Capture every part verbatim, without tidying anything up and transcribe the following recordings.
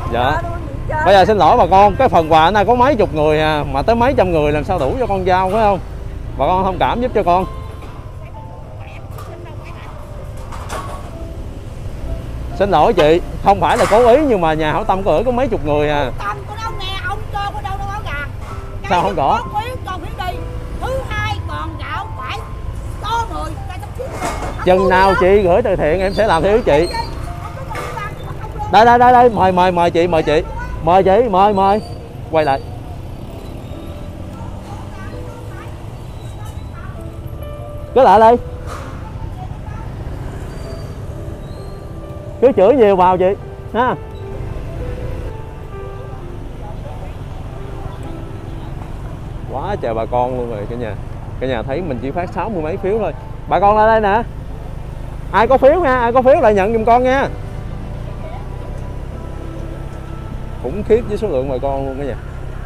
Dạ. Bây giờ xin lỗi bà con, cái phần quà này có mấy chục người à, mà tới mấy trăm người làm sao đủ cho con giao, phải không? Bà con thông cảm giúp cho con. Xin lỗi chị, không phải là cố ý nhưng mà nhà hảo tâm có ở có mấy chục người à. Tâm có đâu nghe ông cho có đâu đâu áo gà. Sao không có? Còn phiếu đi. Thứ hai còn gạo phải có mười. Chừng nào chị gửi từ thiện em sẽ làm theo ý chị. Đây đây đây đây, mời mời mời chị, mời chị. Mời chị, mời mời. Quay lại. Cứ lại đây. Cứ chửi nhiều vào chị ha. Quá trời bà con luôn rồi cả nhà. Cả nhà thấy mình chỉ phát sáu mươi mấy phiếu thôi. Bà con lại đây nè. Ai có phiếu nha, ai có phiếu lại nhận giùm con nha. Khủng khiếp với số lượng bà con luôn cả nhà.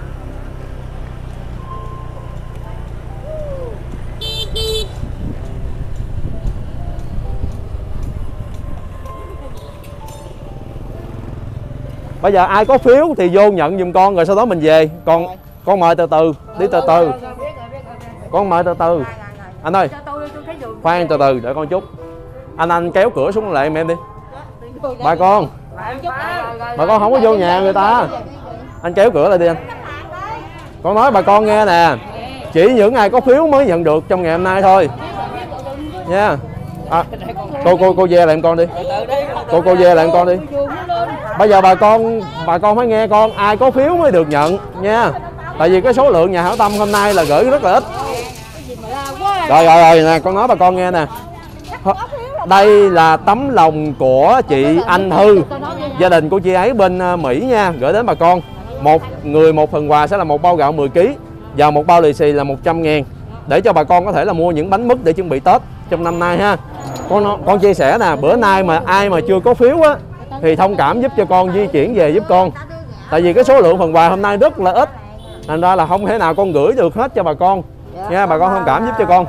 Bây giờ ai có phiếu thì vô nhận giùm con rồi sau đó mình về. Con con mời từ từ, đi từ từ. Con mời từ từ. Anh ơi. Khoan từ từ đợi con chút. Anh anh kéo cửa xuống lại em em đi. Bà con. Bà con không có vô nhà người ta. Anh kéo cửa lại đi anh. Con nói bà con nghe nè. Chỉ những ai có phiếu mới nhận được trong ngày hôm nay thôi. Nha. À, cô cô cô về lại em con đi. Cô cô về lại em con đi. Bây giờ bà con bà con phải nghe con, ai có phiếu mới được nhận nha. Tại vì cái số lượng nhà hảo tâm hôm nay là gửi rất là ít. Rồi rồi rồi nè, con nói bà con nghe nè. Đây là tấm lòng của chị Anh Thư, gia đình của chị ấy bên Mỹ nha, gửi đến bà con. Một người một phần quà sẽ là một bao gạo mười ki lô gam và một bao lì xì là một trăm ngàn. Để cho bà con có thể là mua những bánh mứt để chuẩn bị Tết trong năm nay ha. Con con chia sẻ nè, bữa nay mà ai mà chưa có phiếu á thì thông cảm giúp cho con di chuyển về giúp con. Tại vì cái số lượng phần quà hôm nay rất là ít, thành ra là không thể nào con gửi được hết cho bà con nha. Bà con thông cảm giúp cho con.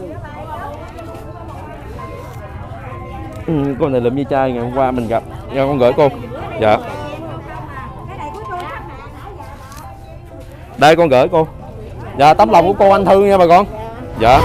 Ừ, con này lụm như chai ngày hôm qua mình gặp. Nha, con gửi cô. Dạ. Đây con gửi cô. Dạ, tấm lòng của cô Anh Thư nha bà con. Dạ.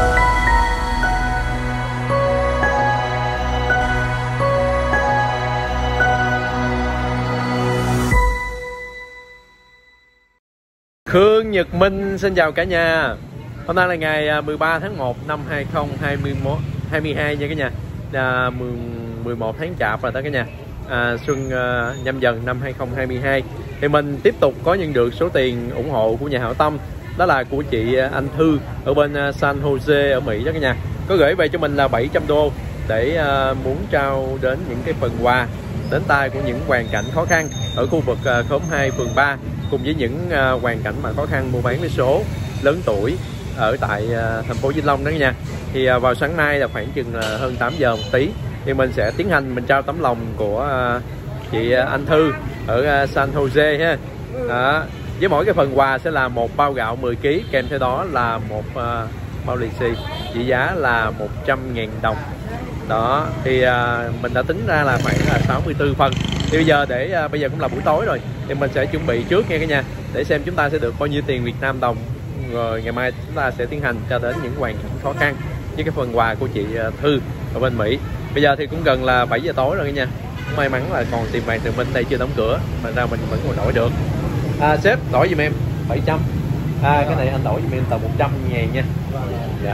Khương Nhật Minh xin chào cả nhà. Hôm nay là ngày mười ba tháng một năm hai nghìn không trăm hai mươi hai nha cả nhà. Là mười một tháng Chạp rồi đó cả nhà. À, xuân uh, nhâm dần năm hai nghìn không trăm hai mươi hai. Thì mình tiếp tục có nhận được số tiền ủng hộ của nhà hảo tâm. Đó là của chị Anh Thư ở bên uh, San Jose ở Mỹ đó cả nhà. Có gửi về cho mình là bảy trăm đô để uh, muốn trao đến những cái phần quà đến tay của những hoàn cảnh khó khăn ở khu vực uh, khóm hai phường ba, cùng với những uh, hoàn cảnh mà khó khăn mua bán vé số, lớn tuổi ở tại uh, thành phố Vĩnh Long đó nha. Thì uh, vào sáng nay là khoảng chừng uh, hơn tám giờ một tí thì mình sẽ tiến hành mình trao tấm lòng của uh, chị uh, Anh Thư ở uh, San Jose ha. Đó. Với mỗi cái phần quà sẽ là một bao gạo mười ki lô gam, kèm theo đó là một uh, bao lì xì trị giá là một trăm ngàn đồng. Đó thì uh, mình đã tính ra là khoảng là sáu mươi tư phần. Thì bây giờ để uh, bây giờ cũng là buổi tối rồi thì mình sẽ chuẩn bị trước nha cả nhà, để xem chúng ta sẽ được bao nhiêu tiền Việt Nam đồng, rồi ngày mai chúng ta sẽ tiến hành cho đến những hoàn cảnh khó khăn với cái phần quà của chị uh, Thư ở bên Mỹ. Bây giờ thì cũng gần là bảy giờ tối rồi cả nhà. May mắn là còn tiệm vàng Thường Minh đây chưa đóng cửa, mà ra mình vẫn còn đổi được. À, sếp đổi giùm em bảy trăm. À, cái này anh đổi giùm em tầm một trăm ngàn nha. Dạ.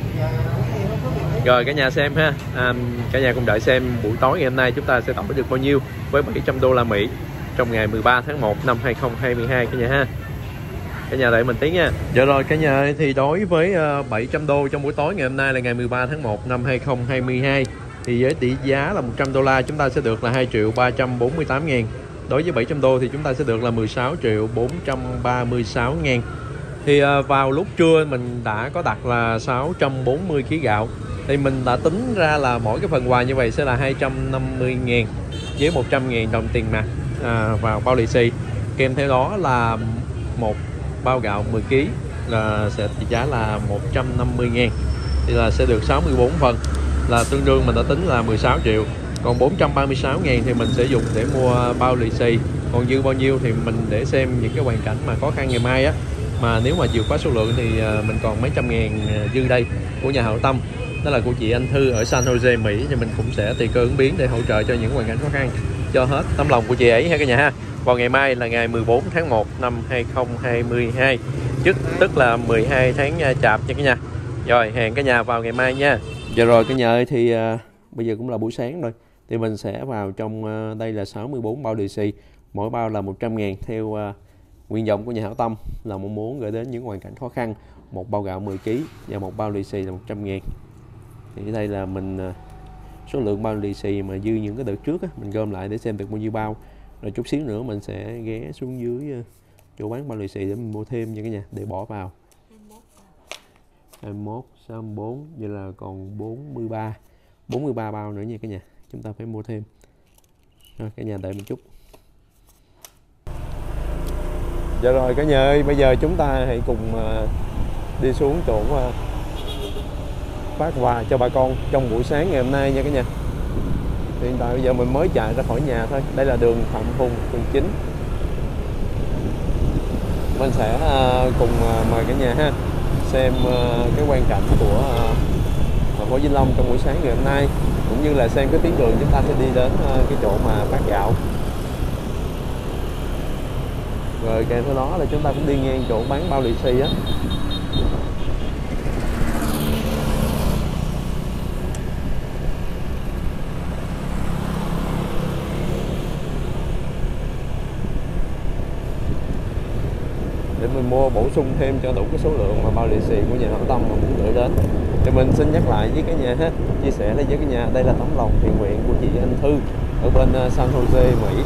Rồi cả nhà xem ha. À, cả nhà cùng đợi xem buổi tối ngày hôm nay chúng ta sẽ đổi được bao nhiêu với bảy trăm đô la Mỹ trong ngày mười ba tháng một năm hai nghìn không trăm hai mươi hai cả nhà ha. Cả nhà đợi mình tí nha. Dạ rồi cả nhà, thì đối với bảy trăm đô trong buổi tối ngày hôm nay là ngày mười ba tháng một năm hai nghìn không trăm hai mươi hai thì với tỷ giá là một trăm đô la chúng ta sẽ được là hai triệu ba trăm bốn mươi tám ngàn. Đối với bảy trăm đô thì chúng ta sẽ được là mười sáu triệu bốn trăm ba mươi sáu ngàn. Thì vào lúc trưa mình đã có đặt là sáu trăm bốn mươi ki lô gam gạo. Thì mình đã tính ra là mỗi cái phần quà như vậy sẽ là hai trăm năm mươi ngàn với một trăm ngàn đồng tiền mặt à, vào bao lì xì. Kèm theo đó là một bao gạo mười ki lô gam là sẽ trị giá là một trăm năm mươi ngàn. Thì là sẽ được sáu mươi bốn phần, là tương đương mình đã tính là mười sáu triệu. Còn bốn trăm ba mươi sáu ngàn thì mình sẽ dùng để mua bao lì xì. Còn dư bao nhiêu thì mình để xem những cái hoàn cảnh mà khó khăn ngày mai á, mà nếu mà vượt quá số lượng thì mình còn mấy trăm ngàn dư đây của nhà hảo tâm, đó là của chị Anh Thư ở San Jose, Mỹ, thì mình cũng sẽ tùy cơ ứng biến để hỗ trợ cho những hoàn cảnh khó khăn cho hết tấm lòng của chị ấy ha cả nhà ha. Vào ngày mai là ngày mười bốn tháng một năm hai không hai hai, tức tức là mười hai tháng Chạp nha cả nhà. Rồi hẹn cả nhà vào ngày mai nha. Giờ rồi cả nhà ơi, thì uh, bây giờ cũng là buổi sáng rồi, thì mình sẽ vào trong uh, đây là sáu mươi bốn bao lì xì, mỗi bao là một trăm ngàn theo uh, nguyện vọng của nhà hảo tâm là mong muốn gửi đến những hoàn cảnh khó khăn. Một bao gạo mười ki lô gam và một bao lì xì là một trăm ngàn. Thì đây là mình uh, số lượng bao lì xì mà dư những cái đợt trước á, mình gom lại để xem được bao nhiêu bao. Rồi chút xíu nữa mình sẽ ghé xuống dưới uh, chỗ bán bao lì xì để mình mua thêm nha cả nhà, để bỏ vào. hai mươi mốt, sáu mươi bốn, vậy là còn bốn mươi ba, bốn mươi ba bao nữa nha cả nhà, chúng ta phải mua thêm. Rồi cả nhà đợi một chút. Dạ rồi cả nhà ơi, bây giờ chúng ta hãy cùng uh, đi xuống chỗ uh, phát quà cho bà con trong buổi sáng ngày hôm nay nha cả nhà. Hiện tại bây giờ mình mới chạy ra khỏi nhà thôi. Đây là đường Phạm Hùng, phường chín. Mình sẽ uh, cùng uh, mời cả nhà ha xem uh, cái quang cảnh của uh, Võ Vĩnh Long trong buổi sáng ngày hôm nay, cũng như là xem cái tuyến đường chúng ta sẽ đi đến uh, cái chỗ mà phát gạo. Rồi kèm theo đó là chúng ta cũng đi ngang chỗ bán bao lì xì á. Để mình mua bổ sung thêm cho đủ cái số lượng mà bao lì xì của nhà hảo tâm mà muốn gửi đến. Thì mình xin nhắc lại với cả nhà hết, chia sẻ với cả nhà, đây là tấm lòng thiện nguyện của chị Anh Thư ở bên San Jose, Mỹ,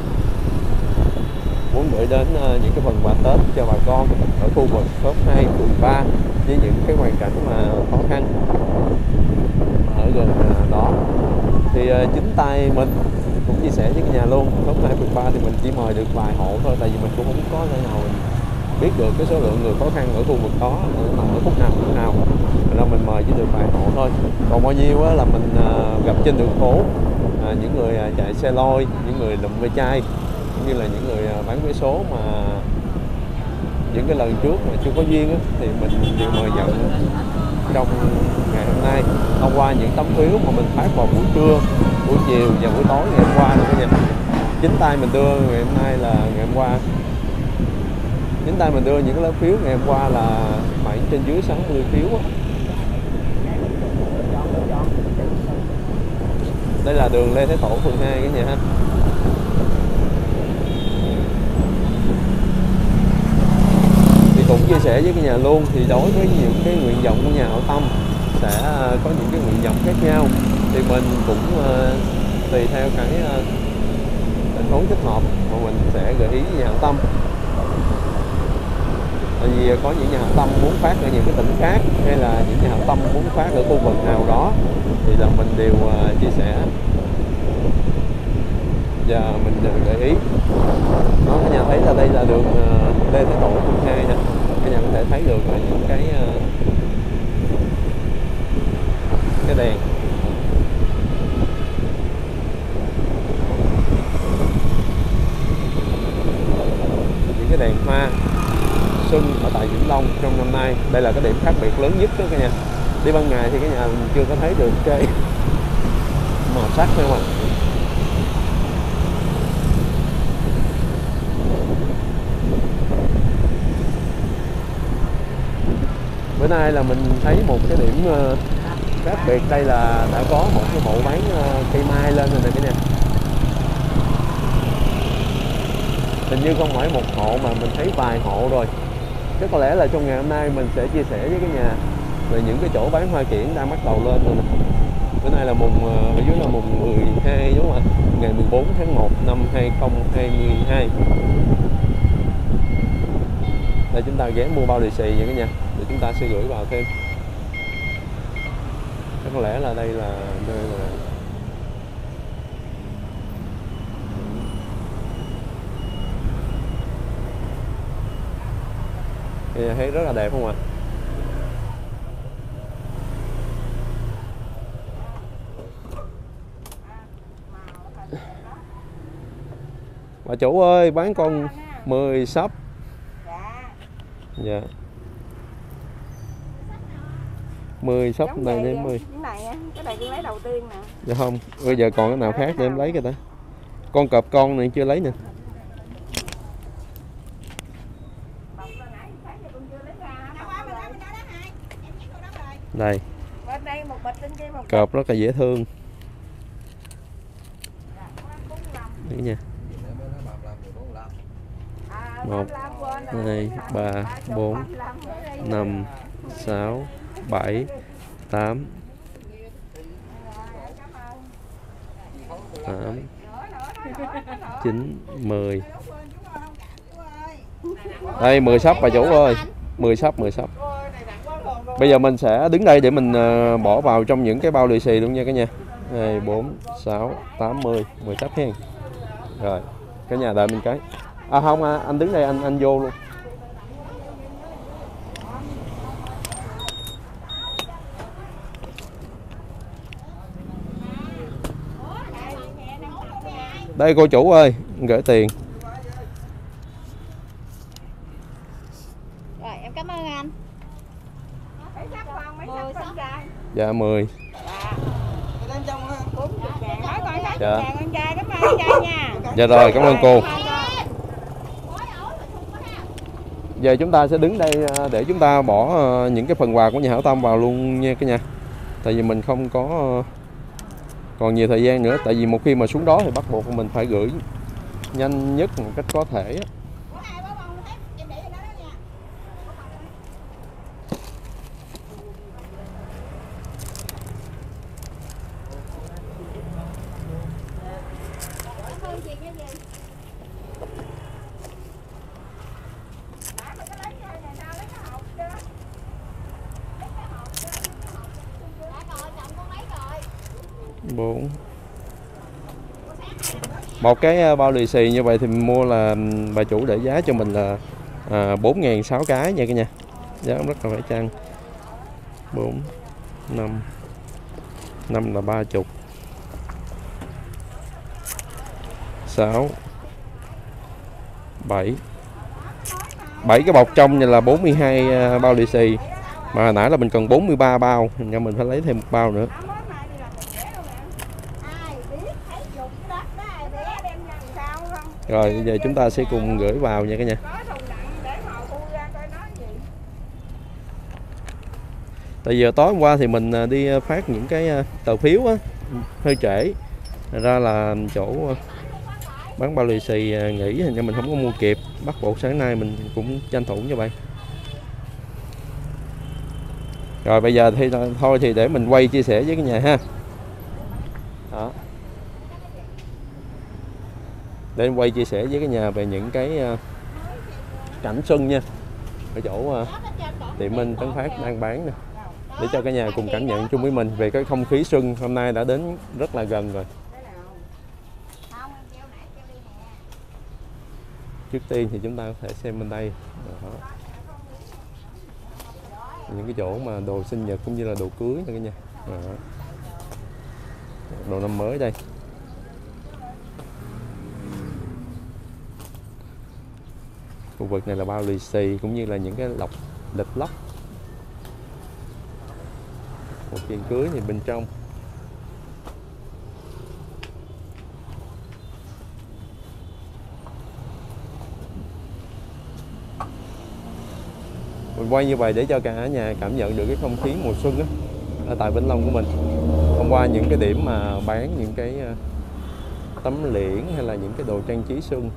muốn gửi đến những cái phần quà Tết cho bà con ở khu vực khóm hai, phường ba với những cái hoàn cảnh mà khó khăn ở gần đó. Thì chính tay mình cũng chia sẻ với cả nhà luôn, khóm hai, phường ba thì mình chỉ mời được vài hộ thôi, tại vì mình cũng không có thể nào mình biết được cái số lượng người khó khăn ở khu vực đó nằm ở khúc nào khúc nào, nên mình mời chỉ được vài hộ thôi. Còn bao nhiêu là mình gặp trên đường phố, những người chạy xe lôi, những người lụm ve chai, cũng như là những người bán vé số mà những cái lần trước mà chưa có duyên á, thì mình đều mời nhận trong ngày hôm nay thông qua những tấm phiếu mà mình phát vào buổi trưa, buổi chiều và buổi tối ngày hôm qua luôn cả nhà. Chính tay mình đưa ngày hôm nay là ngày hôm qua chính tay mình đưa những cái lá phiếu ngày hôm qua là khoảng trên dưới sáu mươi phiếu á. Đây là đường Lê Thái Tổ, phường hai cả nhà ha. Thì cũng chia sẻ với cái nhà luôn, thì đối với những cái nguyện vọng của nhà hảo tâm sẽ có những cái nguyện vọng khác nhau, thì mình cũng uh, tùy theo cái uh, tình huống thích hợp mà mình sẽ gợi ý với nhà hảo tâm. Tại vì có những nhà hảo tâm muốn phát ở những cái tỉnh khác, hay là những nhà hảo tâm muốn phát ở khu vực nào đó, thì là mình đều uh, chia sẻ và mình gợi ý. Đó, cả nhà thấy là đây là đường uh, Lê Thái Tổ, phường hai nè. Cả nhà có thể thấy được là những cái uh, cái đèn, những cái đèn hoa xuân ở tại Vĩnh Long trong năm nay. Đây là cái điểm khác biệt lớn nhất đó cả nhà. Đi ban ngày thì cả nhà mình chưa có thấy được cái màu sắc thôi mà. Bữa nay là mình thấy một cái điểm khác biệt, đây là đã có một cái bộ bán cây mai lên rồi nè cả nhà. Hình như không phải một hộ mà mình thấy vài hộ rồi. Chắc có lẽ là trong ngày hôm nay mình sẽ chia sẻ với cái nhà về những cái chỗ bán hoa kiển đang bắt đầu lên rồi nè. Bữa nay là mùng, ở dưới là mùng mười hai đúng không ạ? Ngày mười bốn tháng một năm hai không hai hai. Đây chúng ta ghé mua bao lì xì vậy cả nhà, để chúng ta sẽ gửi vào thêm. Chắc có lẽ là đây là nơi là thì thấy rất là đẹp không ạ? Bà chủ ơi, bán con mười sấp. Dạ. mười sấp này đến mười. Cái này á, cái này tôi lấy đầu tiên nè. Dạ không, bây giờ còn cái nào khác để em lấy cái ta. Con cọp con này chưa lấy nè. Đây. Cọp rất là dễ thương. Đấy nha. Một, hai, ba, bốn, năm, sáu, bảy, tám, tám, chín, mười. Đây mười sấp bà chủ ơi, mười sấp, mười sấp. Bây giờ mình sẽ đứng đây để mình bỏ vào trong những cái bao lì xì luôn nha cả nhà. hai, bốn, sáu, tám, mười, mười sấp hen. Rồi, cả nhà đợi mình cái. À không, à, anh đứng đây anh anh vô luôn. Đây cô chủ ơi, gửi tiền. Rồi em cảm ơn anh. Dạ mười. Dạ. Dạ rồi, cảm ơn cô. Giờ chúng ta sẽ đứng đây để chúng ta bỏ những cái phần quà của nhà hảo tâm vào luôn nha cả nhà. Tại vì mình không có còn nhiều thời gian nữa. Tại vì một khi mà xuống đó thì bắt buộc mình phải gửi nhanh nhất một cách có thể. Bốn. Một cái bao lì xì như vậy thì mình mua là bà chủ để giá cho mình là à, bốn ngàn sáu cái nha cả nhà. Giá rất là phải chăng. Bốn, năm, năm là ba chục, sáu, bảy, bảy cái bọc trong này là bốn mươi hai bao lì xì. Mà hồi nãy là mình cần bốn mươi ba bao, nên mình phải lấy thêm một bao nữa. Rồi bây giờ chúng ta sẽ cùng gửi vào nha cả nhà. Tại giờ tối hôm qua thì mình đi phát những cái tờ phiếu á, hơi trễ. Ra là chỗ bán bao lì xì nghỉ nên mình không có mua kịp. Bắt buộc sáng nay mình cũng tranh thủ như vậy. Rồi bây giờ thì thôi thì để mình quay chia sẻ với cả nhà ha. Đó. Để em quay chia sẻ với cái nhà về những cái cảnh xuân nha, ở chỗ tiệm Minh Tấn Phát đang bán nè, để cho cả nhà cùng cảm nhận chung với mình về cái không khí xuân hôm nay đã đến rất là gần rồi. Trước tiên thì chúng ta có thể xem bên đây. Đó. Những cái chỗ mà đồ sinh nhật cũng như là đồ cưới nè cả nhà. Đó. Đồ năm mới đây. Khu vực này là bao lì xì cũng như là những cái lọc lịch lóc. Một kiện cưới thì bên trong. Mình quay như vậy để cho cả nhà cảm nhận được cái không khí mùa xuân á, ở tại Vĩnh Long của mình. Hôm qua những cái điểm mà bán những cái tấm liễn hay là những cái đồ trang trí xuân.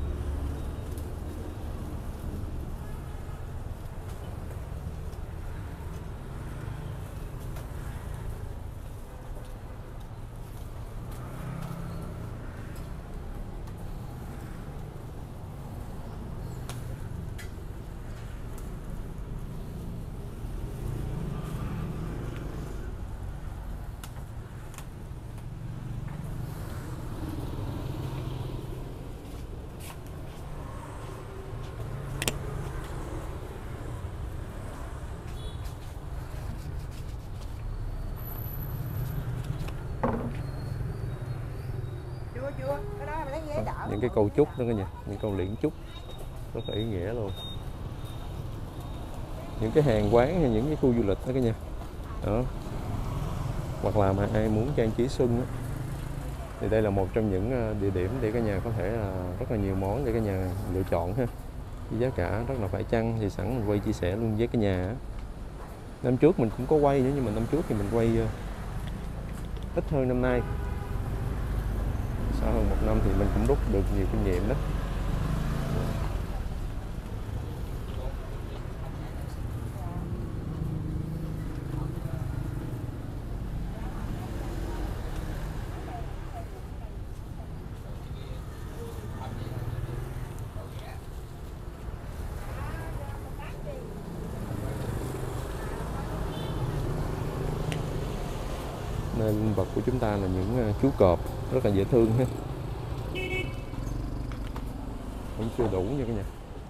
những cái câu chúc đó cả nhà, những câu liễn chúc rất là ý nghĩa luôn. Những cái hàng quán hay những cái khu du lịch đó cả nhà đó, hoặc là mà ai muốn trang trí xuân đó, thì đây là một trong những địa điểm để cả nhà có thể là rất là nhiều món để cả nhà lựa chọn ha. Giá cả rất là phải chăng thì sẵn mình quay chia sẻ luôn với cả nhà. Năm trước mình cũng có quay nữa, nhưng mà năm trước thì mình quay ít hơn năm nay. Sau hơn một năm thì mình cũng rút được nhiều kinh nghiệm đó. Nên linh vật của chúng ta là những chú cọp rất là dễ thương ha. Cũng chưa đủ nha cả nhà.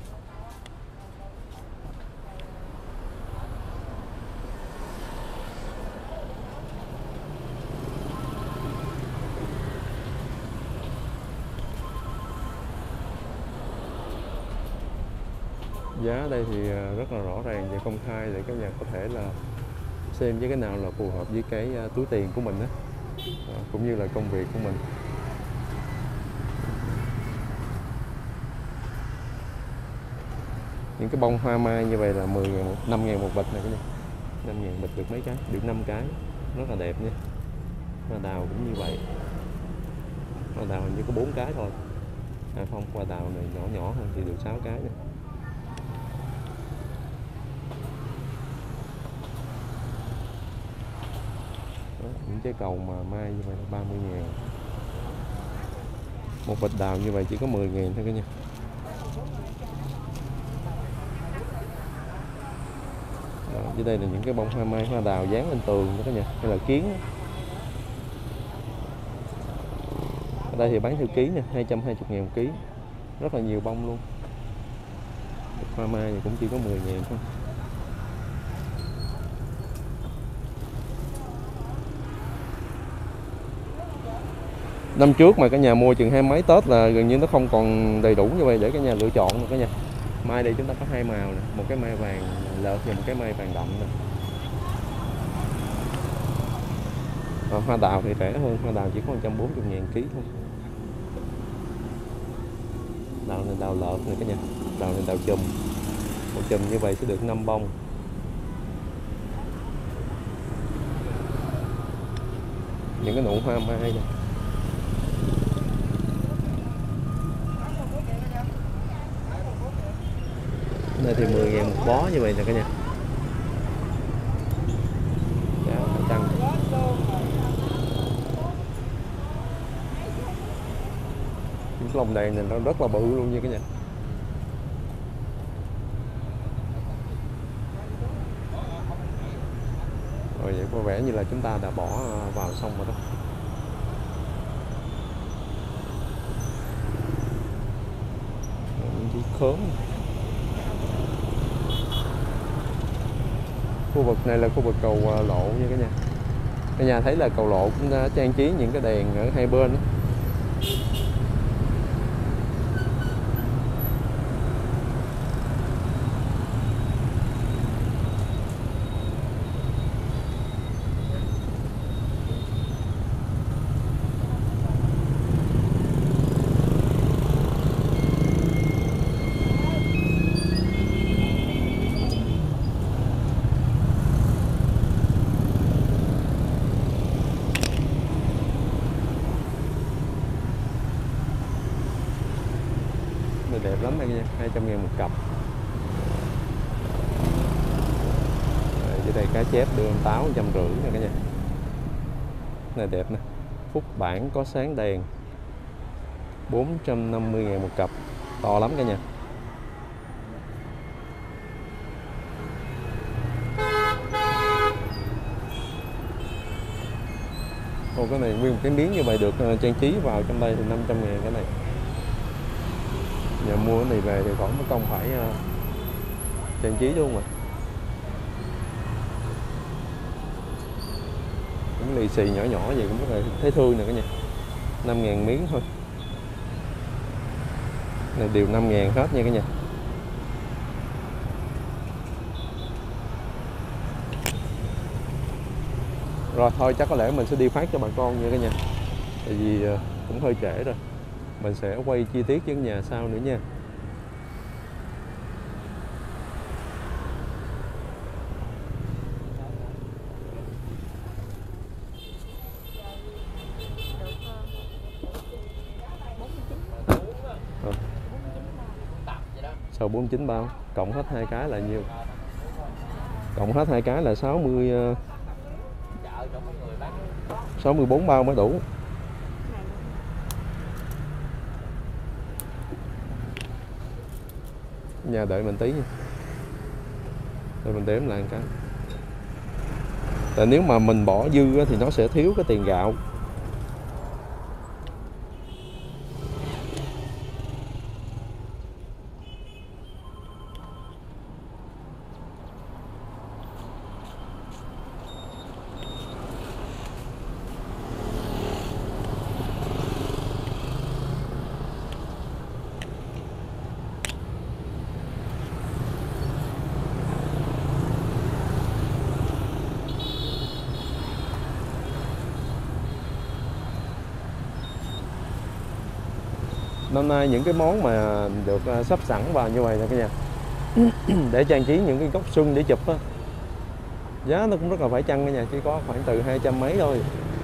Giá ở đây thì rất là rõ ràng và công khai để các nhà có thể là xem với cái nào là phù hợp với cái túi tiền của mình đó, cũng như là công việc của mình. Những cái bông hoa mai như vậy là mười ngàn, năm ngàn một bịch này các nhà. năm ngàn bịch được mấy cái, được năm cái, rất là đẹp nha. Hoa đào cũng như vậy. Hoa đào hình như có bốn cái thôi. À không, hoa đào này nhỏ nhỏ hơn thì được sáu cái nha. Đó, những trái cầu mà mai như vậy là ba mươi ngàn. Một bịch đào như vậy chỉ có mười ngàn thôi cả nhà. Đó, dưới đây là những cái bông hoa mai, hoa đào dán lên tường đó cả nhà, hay là kiến đó. Ở đây thì bán theo ký nha, hai trăm hai mươi ngàn một ký. Rất là nhiều bông luôn. Hoa mai thì cũng chỉ có mười ngàn thôi. Năm trước mà cả nhà mua chừng hai mấy Tết là gần như nó không còn đầy đủ như vậy để cả nhà lựa chọn nữa cả nhà. Mai đây chúng ta có hai màu nè, một cái mai vàng lợt và một cái mai vàng đậm nè. À, hoa đào thì rẻ hơn, hoa đào chỉ có một trăm bốn mươi ngàn ký thôi. Đào này đào lợt này cả nhà, đào này đào chùm. Một chùm như vậy sẽ được năm bông. Những cái nụ hoa mai này. Đây thì mười ngàn một bó như vậy nè cả nhà. Giá phải chăng. Những cái lồng đèn này nó rất là bự luôn nha cả nhà. Rồi vậy có vẻ như là chúng ta đã bỏ vào xong rồi đó. Những chiếc khóm. Khu vực này là khu vực cầu lộ nha cả nhà. Cả nhà thấy là cầu lộ cũng đã trang trí những cái đèn ở hai bên đó. Đẹp lắm đây nha, hai trăm ngàn một cặp. Rồi, dưới đây cá chép đưa táo một trăm rưỡi nè cả nhà. Này đẹp nè. Phúc bản có sáng đèn bốn trăm năm mươi ngàn một cặp. To lắm cả nhà. Còn cái này nguyên một cái miếng như vậy được trang trí vào trong đây thì năm trăm ngàn cái này. Nhà mua cái này về thì khỏi mất công phải uh, trang trí luôn mà. Những lì xì nhỏ nhỏ vậy cũng rất là thấy thương nè cả nhà. năm ngàn miếng thôi. Này đều năm ngàn hết nha cả nhà. Rồi thôi chắc có lẽ mình sẽ đi phát cho bà con nha cả nhà. Tại vì cũng hơi trễ rồi. Mình sẽ quay chi tiết với nhà sau nữa nha. À. Sau bốn mươi chín bao, cộng hết hai cái là nhiêu? Cộng hết hai cái là sáu mươi sáu mươi bốn bao mới đủ. Nhà đợi mình tí nha. Để mình đếm lại một cái. Tại nếu mà mình bỏ dư thì nó sẽ thiếu cái tiền gạo. Năm nay những cái món mà được sắp sẵn vào như vậy nè cả nhà, để trang trí những cái góc xuân để chụp á, giá nó cũng rất là phải chăng cả nhà, chỉ có khoảng từ hai trăm mấy thôi.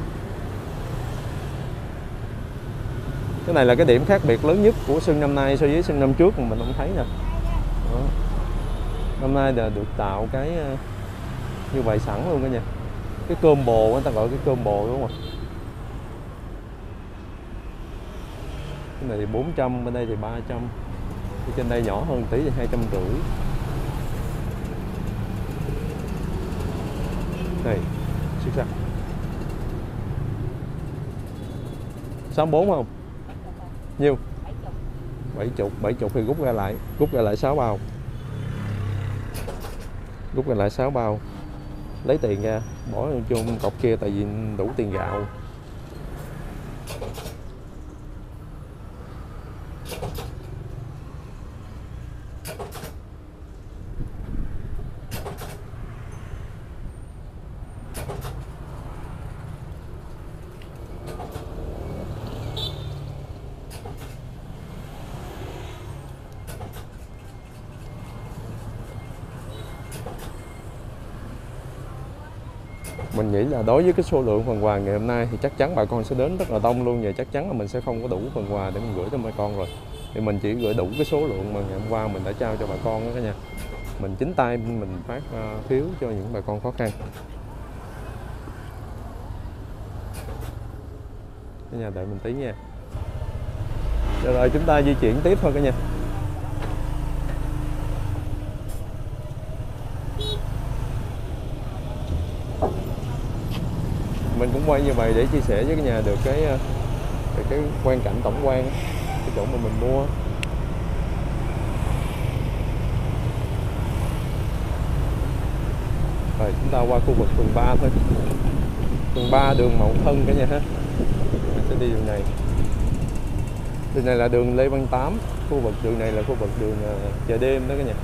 Cái này là cái điểm khác biệt lớn nhất của xuân năm nay so với xuân năm trước mà mình không thấy nè. Đó. Năm nay là được tạo cái như vậy sẵn luôn cả nhà. Cái combo, người ta gọi cái combo đúng không ạ? Cái này thì bốn trăm, bên đây thì ba trăm. Cái trên đây nhỏ hơn tí thì hai trăm rưỡi. Này, xuất sắc. sáu mươi bốn không? Nhiêu? bảy mươi, bảy mươi thì rút ra lại, rút ra lại sáu bao. Rút ra lại sáu bao. Lấy tiền ra, bỏ vô cọc kia tại vì đủ tiền gạo. Mình nghĩ là đối với cái số lượng phần quà ngày hôm nay thì chắc chắn bà con sẽ đến rất là đông luôn, và chắc chắn là mình sẽ không có đủ phần quà để mình gửi cho bà con rồi. Thì mình chỉ gửi đủ cái số lượng mà ngày hôm qua mình đã trao cho bà con đó cả nhà. Mình chính tay mình phát phiếu cho những bà con khó khăn. Cả nhà đợi mình tí nha. Rồi, rồi chúng ta di chuyển tiếp thôi cả nhà. Mình cũng quay như vậy để chia sẻ với cả nhà được cái được cái quan cảnh tổng quan, cái chỗ mà mình mua. Rồi chúng ta qua khu vực phường ba thôi. Phường ba đường Mậu Thân cả nhà ha. Mình sẽ đi đường này. Đường này là đường Lê Văn Tám, khu vực đường này là khu vực đường chợ đêm đó cả nhà.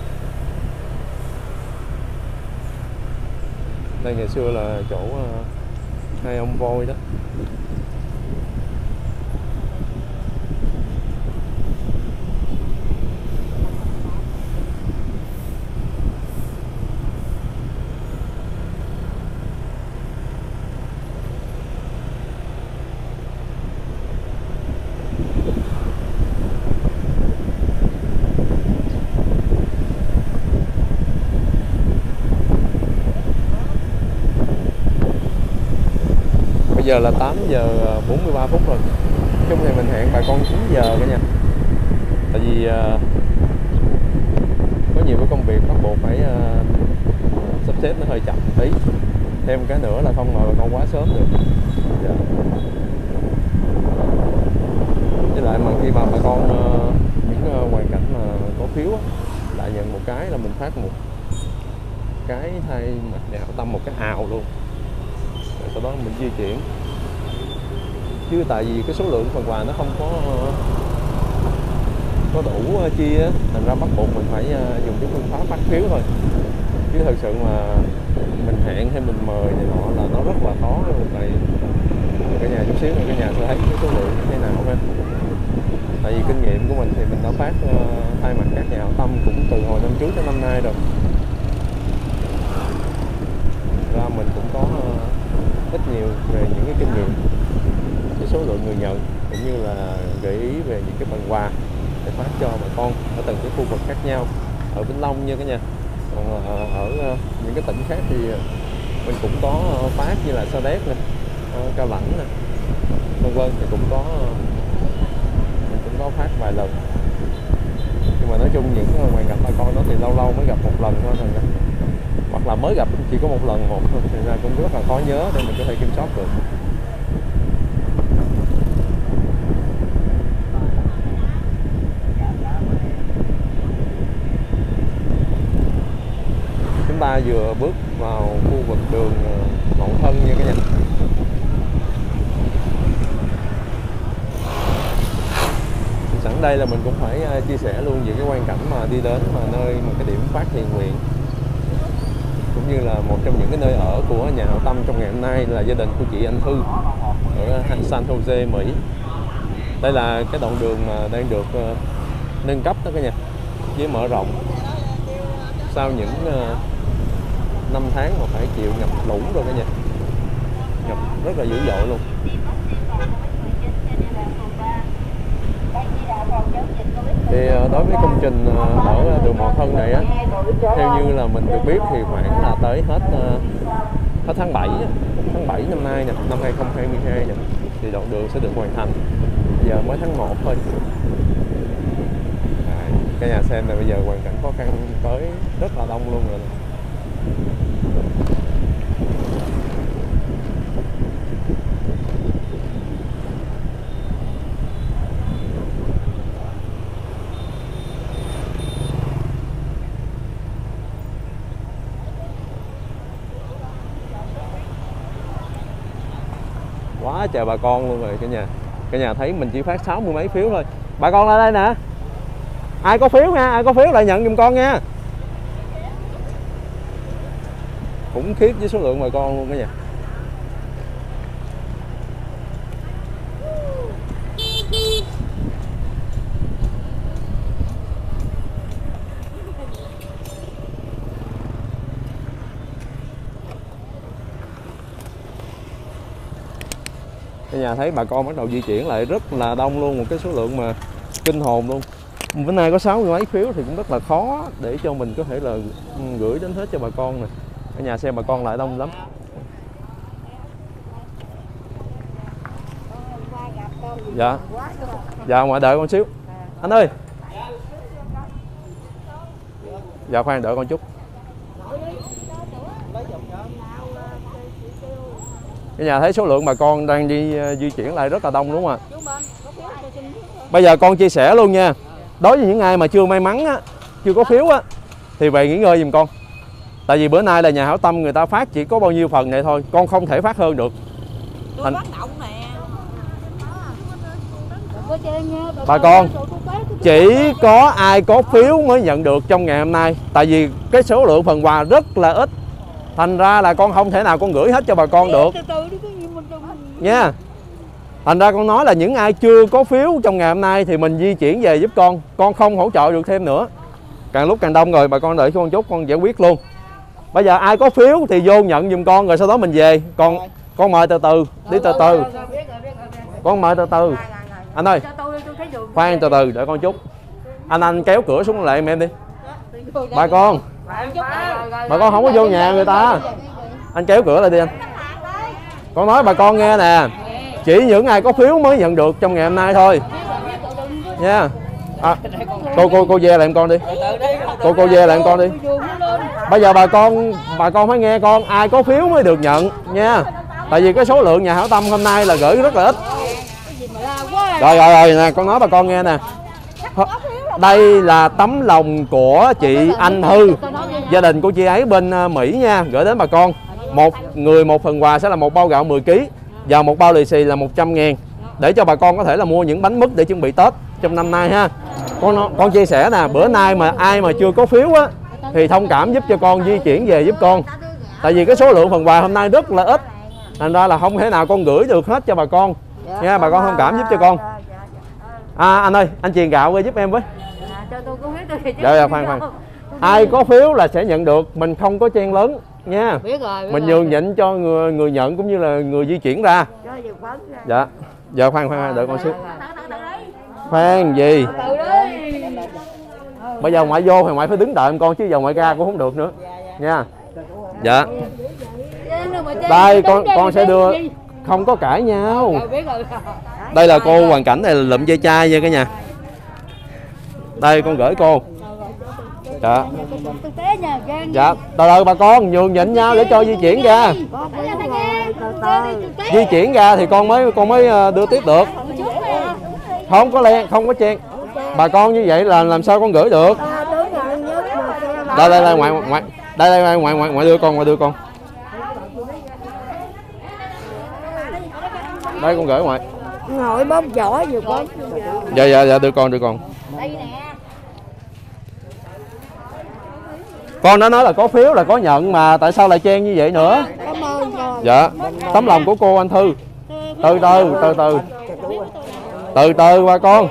Đây ngày xưa là chỗ hai ông voi đó. Bây giờ là tám giờ bốn mươi ba phút rồi. Chung này mình hẹn bà con chín giờ cả nhà. Tại vì uh, có nhiều cái công việc bắt buộc phải uh, sắp xếp nó hơi chậm tí. Thêm cái nữa là không ngồi bà con quá sớm được. Dạ. Với lại mà khi mà bà con uh, những uh, hoàn cảnh mà có phiếu á, lại nhận một cái là mình phát một cái thay mặt nhà hảo tâm một cái ào luôn. Rồi sau đó mình di chuyển. Chứ tại vì cái số lượng phần quà nó không có có đủ chia á, thành ra bắt buộc mình phải dùng cái phương pháp phát phiếu thôi, chứ thật sự mà mình hẹn hay mình mời này nọ là nó rất là khó luôn. Tại cả nhà chút xíu nữa cả nhà sẽ thấy cái số lượng như thế nào ha. Tại vì kinh nghiệm của mình thì mình đã phát uh, thay mặt các nhà hảo tâm cũng từ hồi năm trước tới năm nay rồi, ra mình cũng có uh, ít nhiều về những cái kinh nghiệm, cái số lượng người nhận cũng như là gợi ý về những cái phần quà để phát cho bà con ở từng cái khu vực khác nhau ở Vĩnh Long nha cả nhà. Còn uh, ở uh, những cái tỉnh khác thì mình cũng có uh, phát như là Sa Đéc nè, uh, Cao Lãnh nè, vân vân thì cũng có uh, mình cũng có phát vài lần. Nhưng mà nói chung những hoàn cảnh bà con đó thì lâu lâu mới gặp một lần thôi, thành ra hoặc là mới gặp chỉ có một lần một thôi, thì ra cũng rất là khó nhớ để mình có thể kiểm soát được. Chúng ta vừa bước vào khu vực đường Mậu Thân nha cả nhà. Sẵn đây là mình cũng phải chia sẻ luôn về cái quan cảnh mà đi đến mà nơi một cái điểm phát thiện nguyện, cũng như là một trong những cái nơi ở của nhà hảo tâm trong ngày hôm nay là gia đình của chị Anh Thư ở San Jose, Mỹ. Đây là cái đoạn đường mà đang được uh, nâng cấp đó cả nhà, với mở rộng sau những uh, năm tháng mà phải chịu ngập lũ rồi cả nhà, ngập rất là dữ dội luôn. Thì đối với công trình ở đường Mậu Thân này á, theo như là mình được biết thì khoảng là tới hết hết tháng bảy tháng bảy năm nay nè, năm hai không hai hai nè, thì đoạn đường sẽ được hoàn thành. Giờ mới tháng một thôi. À, cả nhà xem là bây giờ hoàn cảnh khó khăn tới rất là đông luôn rồi. Quá trời bà con luôn rồi cả nhà. Cả nhà thấy mình chỉ phát sáu mươi mấy phiếu thôi. Bà con lại đây nè. Ai có phiếu nha, ai có phiếu lại nhận giùm con nha. Khủng khiếp với số lượng bà con luôn cả nhà. Cả nhà thấy bà con bắt đầu di chuyển lại rất là đông luôn, một cái số lượng mà kinh hồn luôn. Bữa nay có sáu mươi mấy phiếu thì cũng rất là khó để cho mình có thể là gửi đến hết cho bà con nè. Cả nhà xem bà con lại đông lắm. Dạ. Dạ ngoại đợi con xíu. Anh ơi. Dạ khoan đợi con chút. Cả nhà thấy số lượng bà con đang đi di chuyển lại rất là đông đúng không ạ? Bây giờ con chia sẻ luôn nha. Đối với những ai mà chưa may mắn á, chưa có phiếu á, thì về nghỉ ngơi giùm con. Tại vì bữa nay là nhà hảo tâm người ta phát chỉ có bao nhiêu phần này thôi, con không thể phát hơn được. Thành... Bà con chỉ có ai có phiếu mới nhận được trong ngày hôm nay. Tại vì cái số lượng phần quà rất là ít, thành ra là con không thể nào con gửi hết cho bà con được nha. Thành ra con nói là những ai chưa có phiếu trong ngày hôm nay thì mình di chuyển về giúp con. Con không hỗ trợ được thêm nữa. Càng lúc càng đông rồi, bà con đợi con chút con giải quyết luôn. Bây giờ ai có phiếu thì vô nhận giùm con, rồi sau đó mình về. Con con mời từ từ, đi từ từ. Con mời từ từ. Anh ơi, khoan từ từ, đợi con chút. Anh anh kéo cửa xuống lại em đi. Bà con, bà con không có vô nhà người ta. Anh kéo cửa lại đi anh. Con nói bà con nghe nè, chỉ những ai có phiếu mới nhận được trong ngày hôm nay thôi nha. À, cô cô cô về lại em con đi. Cô cô về lại em con đi. Bây giờ bà con bà con phải nghe con, ai có phiếu mới được nhận nha. Tại vì cái số lượng nhà hảo tâm hôm nay là gửi rất là ít. Rồi rồi rồi nè, con nói bà con nghe nè. Đây là tấm lòng của chị Anh Thư, gia đình của chị ấy bên Mỹ nha, gửi đến bà con. Một người một phần quà sẽ là một bao gạo mười ki lô gam và một bao lì xì là một trăm ngàn, để cho bà con có thể là mua những bánh mứt để chuẩn bị Tết. trong năm nay ha. Con con chia sẻ nè, bữa nay mà ai mà chưa có phiếu á thì thông cảm giúp cho con di chuyển về giúp con. Tại vì cái số lượng phần quà hôm nay rất là ít, thành ra là không thể nào con gửi được hết cho bà con nha. Bà con thông cảm giúp cho con. À anh ơi, anh truyền gạo giúp em với. Dạ dạ khoan khoan. Ai có phiếu là sẽ nhận được, mình không có chen lớn nha. Biết rồi, biết mình nhường nhịn cho người người nhận cũng như là người di chuyển ra. Dạ. Dạ khoan khoan đợi con xíu. Khoan gì? Bây giờ ngoại vô thì ngoại phải đứng đợi em con, chứ giờ ngoại ra cũng không được nữa nha. Dạ. Đây con con sẽ đưa, không có cãi nhau. Đây là cô hoàn cảnh này là lụm dây chai nha cả nhà. Đây con gửi cô. Dạ. Dạ, từ từ bà con nhường nhịn nhau để cho di chuyển ra. Di chuyển ra thì con mới con mới đưa tiếp được. Không có len, không có chen. Bà con như vậy là làm sao con gửi được? Đây đây đây ngoại ngoại đây đây ngoại ngoại ngoại đưa con, ngoại đưa con. Đây con gửi ngoại. Ngồi bóp giỏ vừa có. Dạ dạ dạ đưa con đưa con. Con đã nói là có phiếu là có nhận mà tại sao lại chen như vậy nữa? Cảm ơn con. Dạ, tấm lòng của cô anh Thư. Từ từ từ từ. Từ từ bà con.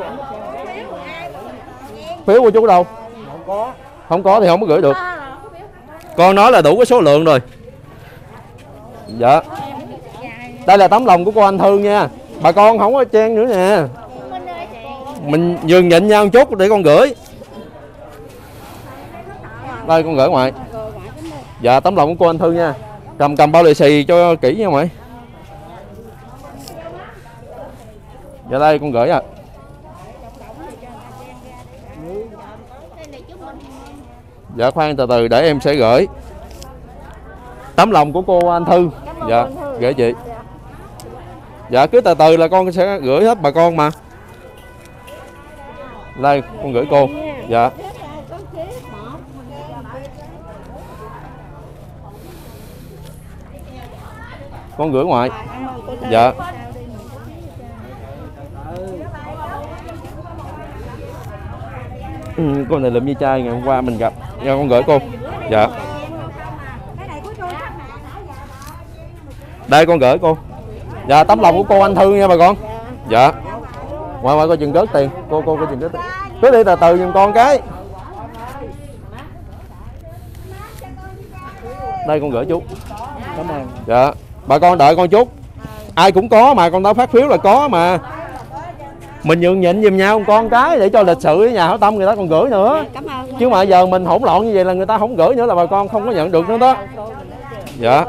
Phiếu của chú đâu? Không có. Không có thì không có gửi được. Con nói là đủ cái số lượng rồi. Dạ. Đây là tấm lòng của cô anh Thư nha. Bà con không có chen nữa nè. Mình nhường nhịn nhau một chút để con gửi. Đây con gửi ngoại. Dạ tấm lòng của cô anh Thư nha. Cầm cầm bao lì xì cho kỹ nha ngoại. Dạ đây con gửi à. Dạ khoan từ từ để em sẽ gửi. Tấm lòng của cô anh Thư. Dạ gửi chị. Dạ cứ từ từ là con sẽ gửi hết bà con mà. Đây con gửi cô. Dạ. Con gửi ngoại. Dạ. Ừ, con này lụm như chai ngày hôm qua mình gặp. Dạ con gửi cô. Dạ. Đây con gửi cô. Dạ tấm lòng của cô anh Thư nha bà con. Dạ. Ngoài ngoài coi chừng rớt tiền. Cô cô coi chừng rớt tiền. Cứ đi từ từ giùm con cái. Đây con gửi chú. Cảm ơn. Dạ. Bà con đợi con chút. Ai cũng có mà, con đã phát phiếu là có mà. Mình nhường nhịn giùm nhau con cái để cho lịch sự ở nhà hảo tâm người ta còn gửi nữa. Chứ mà giờ mình hỗn loạn như vậy là người ta không gửi nữa là bà con không có nhận được nữa đó. Dạ.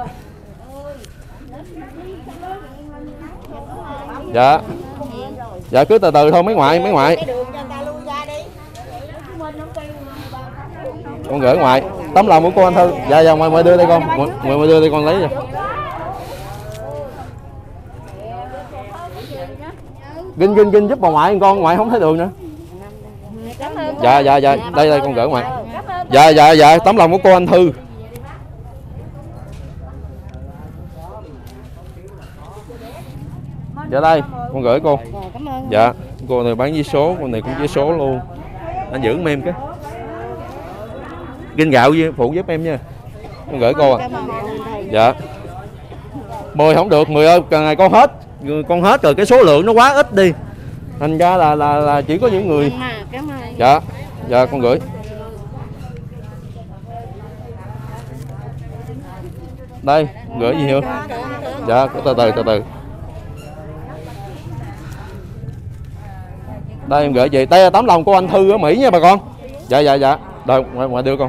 Dạ. Dạ cứ từ từ thôi mấy ngoại, mấy ngoại. Con gửi ngoại. Tấm lòng của cô anh Thư. Dạ dạ ngoại ngoại đưa đây con. Ngoại ngoại đưa đây con lấy rồi. Ginh ginh ginh giúp bà ngoại con, ngoại không thấy đường nữa. Dạ dạ dạ, đây đây con gửi ngoại. Dạ dạ dạ, tấm lòng của cô anh Thư. Dạ đây, con gửi cô. Dạ, cô này bán với số, con này cũng với số luôn. Anh giữ em cái. Ginh gạo phụ giúp em nha. Con gửi cô à. Dạ. mười không được, mười ơi, càng ngày con hết. Con hết rồi, cái số lượng nó quá ít đi. Thành ra là là là chỉ có những người. Dạ. Dạ con gửi. Đây, gửi gì nữa? Dạ, từ từ từ từ. Đây em gửi chị. Đây là tấm lòng của anh Thư ở Mỹ nha bà con. Dạ dạ dạ. Rồi ngoại, ngoại đưa con.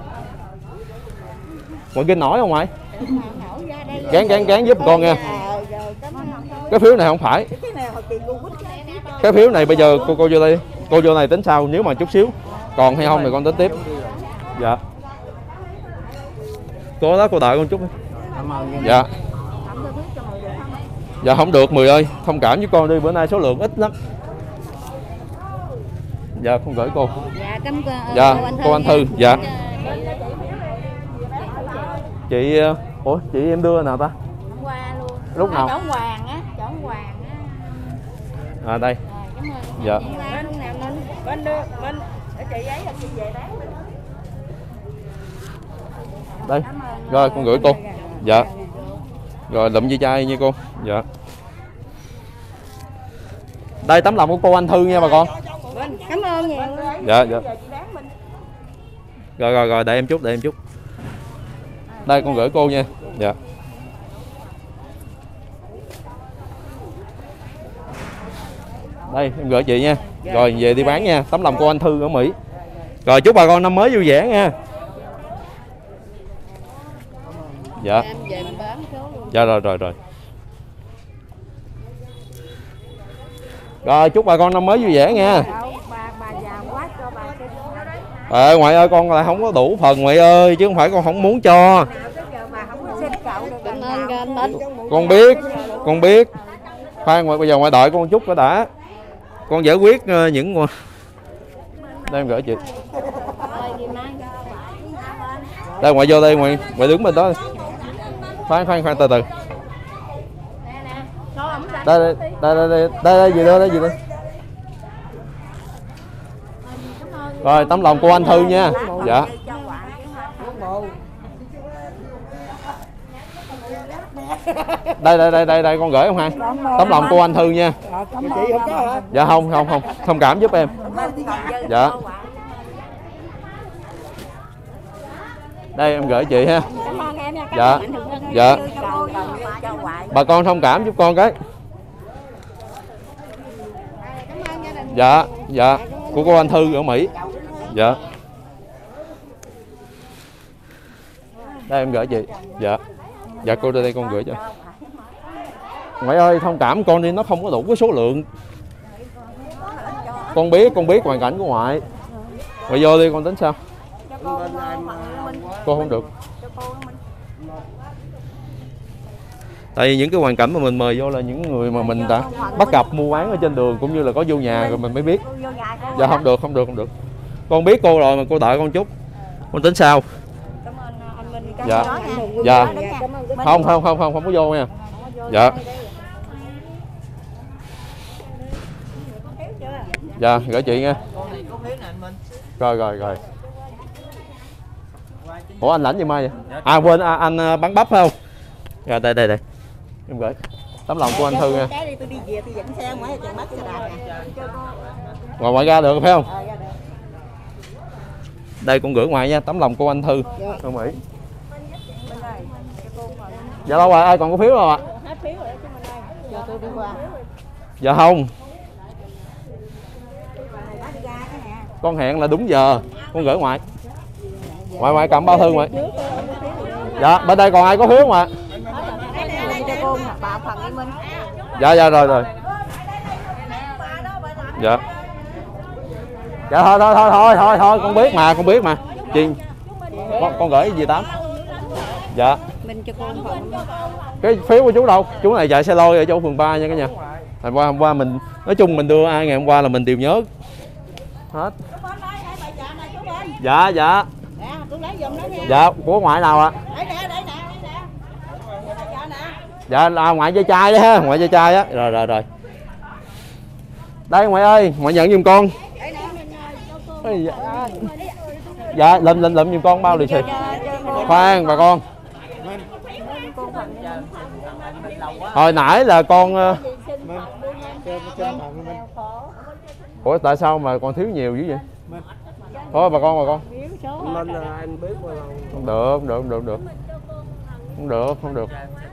Ngoại kinh nổi không ngoại? Gán gán gán giúp con nha. Cái phiếu này không phải. Cái phiếu này bây giờ cô cô vô đây. Cô vô này tính sau, nếu mà chút xíu còn hay không thì con tính tiếp. Dạ. Cô đó cô đợi con chút đi. Dạ. Dạ không được mười ơi, thông cảm với con đi, bữa nay số lượng ít lắm. Dạ con gửi cô. Dạ cảm ơn. Dạ cô anh Thư. Dạ. Chị ủa chị em đưa nào ta? Hôm qua luôn. Lúc nào? Chỗ Hoàng á, chỗ Hoàng á. À đây. Rồi, cảm ơn. Dạ. Bên bên để chị ấy là chị về bán. Đây. Rồi con gửi cô. Dạ. Rồi lụm dây chai nha cô. Dạ. Đây tấm lòng của cô anh Thư nha bà con. Cảm ơn nhiều. Dạ dạ. Rồi rồi rồi để em chút, để em chút. Đây con gửi cô nha. Dạ. Đây em gửi chị nha. Rồi về đi bán nha. Tấm lòng cô anh Thư ở Mỹ. Rồi chúc bà con năm mới vui vẻ nha. Dạ. Dạ rồi rồi rồi. Rồi chúc bà con năm mới vui vẻ nha. Ờ ngoại ơi, con lại không có đủ phần ngoại ơi, chứ không phải con không muốn cho. Con biết, con biết. Khoan ngoại, bây giờ ngoại đợi con chút cái đã. Con giải quyết những đây em gửi chị. Đây ngoại vô đây, ngoại ngoại đứng bên đó. Khoan khoan khoan từ từ. Đây đây đây đây đây đây gì đó, đây gì đó. Rồi tấm lòng của anh Thư nha. Dạ. Đây đây đây đây đây con gửi không hai. Tấm lòng của anh Thư nha. Dạ không không không, thông cảm giúp em. Dạ. Đây em gửi chị ha. Dạ. Dạ. Bà con thông cảm giúp con cái. Dạ dạ, của cô anh Thư ở Mỹ. Dạ. Đây em gửi chị. Dạ. Dạ cô đưa đây con gửi cho. Ngoại ơi thông cảm con đi, nó không có đủ cái số lượng. Con biết, con biết hoàn cảnh của ngoại. Ngoại vô đi con tính sao? Cô không được. Tại vì những cái hoàn cảnh mà mình mời vô là những người mà mình đã bắt gặp mua bán ở trên đường, cũng như là có vô nhà rồi mình mới biết. Dạ không được, không được, không được. Con biết cô rồi mà cô đợi con chút. Con tính sao? Dạ. Dạ. Không, không, không, không, không có vô nha. Dạ. Dạ, gửi chị nha. Rồi, rồi, rồi. Ủa anh lãnh gì mai vậy? À quên, à, anh bán bắp phải không? Rồi đây, đây, đây. Em gửi. Tấm lòng của anh Thư nha. Ngoài ngoài ra được phải không? Đây con gửi ngoài nha, tấm lòng của anh Thư ở Mỹ. Dạ đâu rồi, ai còn có phiếu đâu ạ? Dạ không. Con hẹn là đúng giờ, con gửi ngoài. Ngoài ngoài cầm bao thư ngoài. Dạ, bên đây còn ai có phiếu không ạ? Dạ dạ rồi rồi. Dạ. Dạ thôi thôi thôi thôi thôi thôi con biết mà, con biết mà. Chị con, con gửi gì tám. Dạ. Cái phiếu của chú đâu? Chú này chạy xe lôi ở chỗ phường ba nha cả nhà. Hôm qua hôm qua mình nói chung mình đưa ai ngày hôm qua là mình đều nhớ hết. Dạ dạ. Dạ của ngoại nào ạ? Dạ là ngoại dây chai đó ha, ngoại dây chai á. Rồi rồi rồi. Đây ngoại ơi, ngoại nhận giùm con. Dạ lụm lụm lụm giùm con bao lì xì. Khoan bà con. Hồi nãy là con. Ủa tại sao mà còn thiếu nhiều dữ vậy? Thôi bà con bà con. Không được, không được, không được, không được. Không được, không được.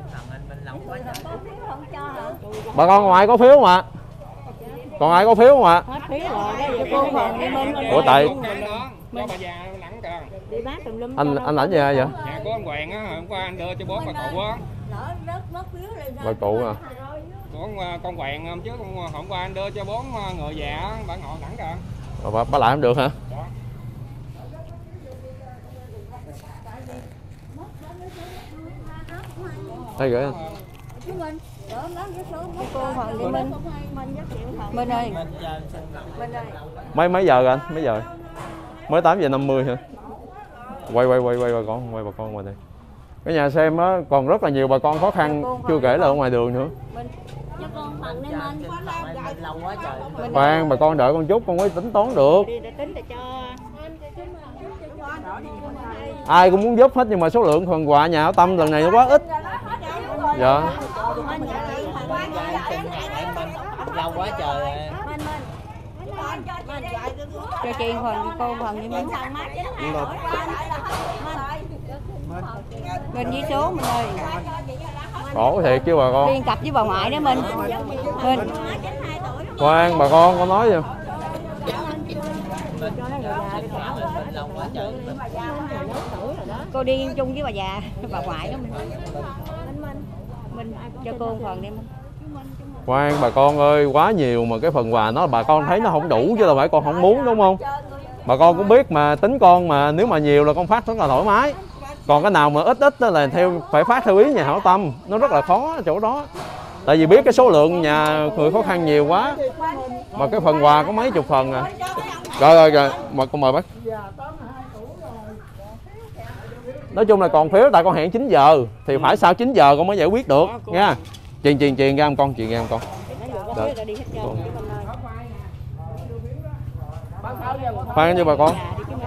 Bà con ngoài có phiếu mà. Còn ai có phiếu không ạ? Ủa tại anh anh lãnh gì vậy? Nhà của anh Hoàng á, hôm qua anh đưa cho bố bà cụ á. Bà cụ à? Con con Hoàng hôm trước hôm qua anh đưa cho bốn người già bà ngồi đẳng kìa. Bà, bà, bà lại không được hả? Đó. Đây gửi anh. Bên ơi. Mấy mấy giờ rồi anh? Mấy giờ? Mới tám giờ năm mươi hả? Quay quay quay quay bà con, quay bà con ngoài đây. Cái nhà xem á còn rất là nhiều bà con khó khăn, chưa kể là ở ngoài đường nữa. cho con phần đi mình. Lâu quá trời. Khoan, bà con đợi con chút con mới tính toán được. Tính để cho Ai cũng muốn giúp hết nhưng mà số lượng phần quà nhà hảo tâm lần này nó quá ít. Dạ. Lâu quá trời rồi. cho chị phần cô phần đi mình. Mình với số mình ơi. Khổ thiệt chứ bà con. Liên cặp với bà ngoại đó mình. Mình. Khoan bà con con nói gì? Cô đi chung với bà già, bà ngoại đó mình. Mình cho cô một phần đi mình. Khoan bà con ơi, quá nhiều mà cái phần quà nó bà con thấy nó không đủ chứ đâu phải con không muốn đúng không? Bà con cũng biết mà tính con mà nếu mà nhiều là con phát rất là thoải mái. Còn cái nào mà ít ít đó là theo phải phát theo ý nhà hảo tâm, nó rất là khó ở chỗ đó. Tại vì biết cái số lượng nhà người khó khăn nhiều quá. Mà cái phần quà có mấy chục phần à. Rồi rồi rồi, mời con mời bác. Nói chung là còn phiếu tại con hẹn chín giờ thì phải sau chín giờ con mới giải quyết được nha. Truyền truyền truyền ra con, truyền ra con. Được. Khoan cho bà con.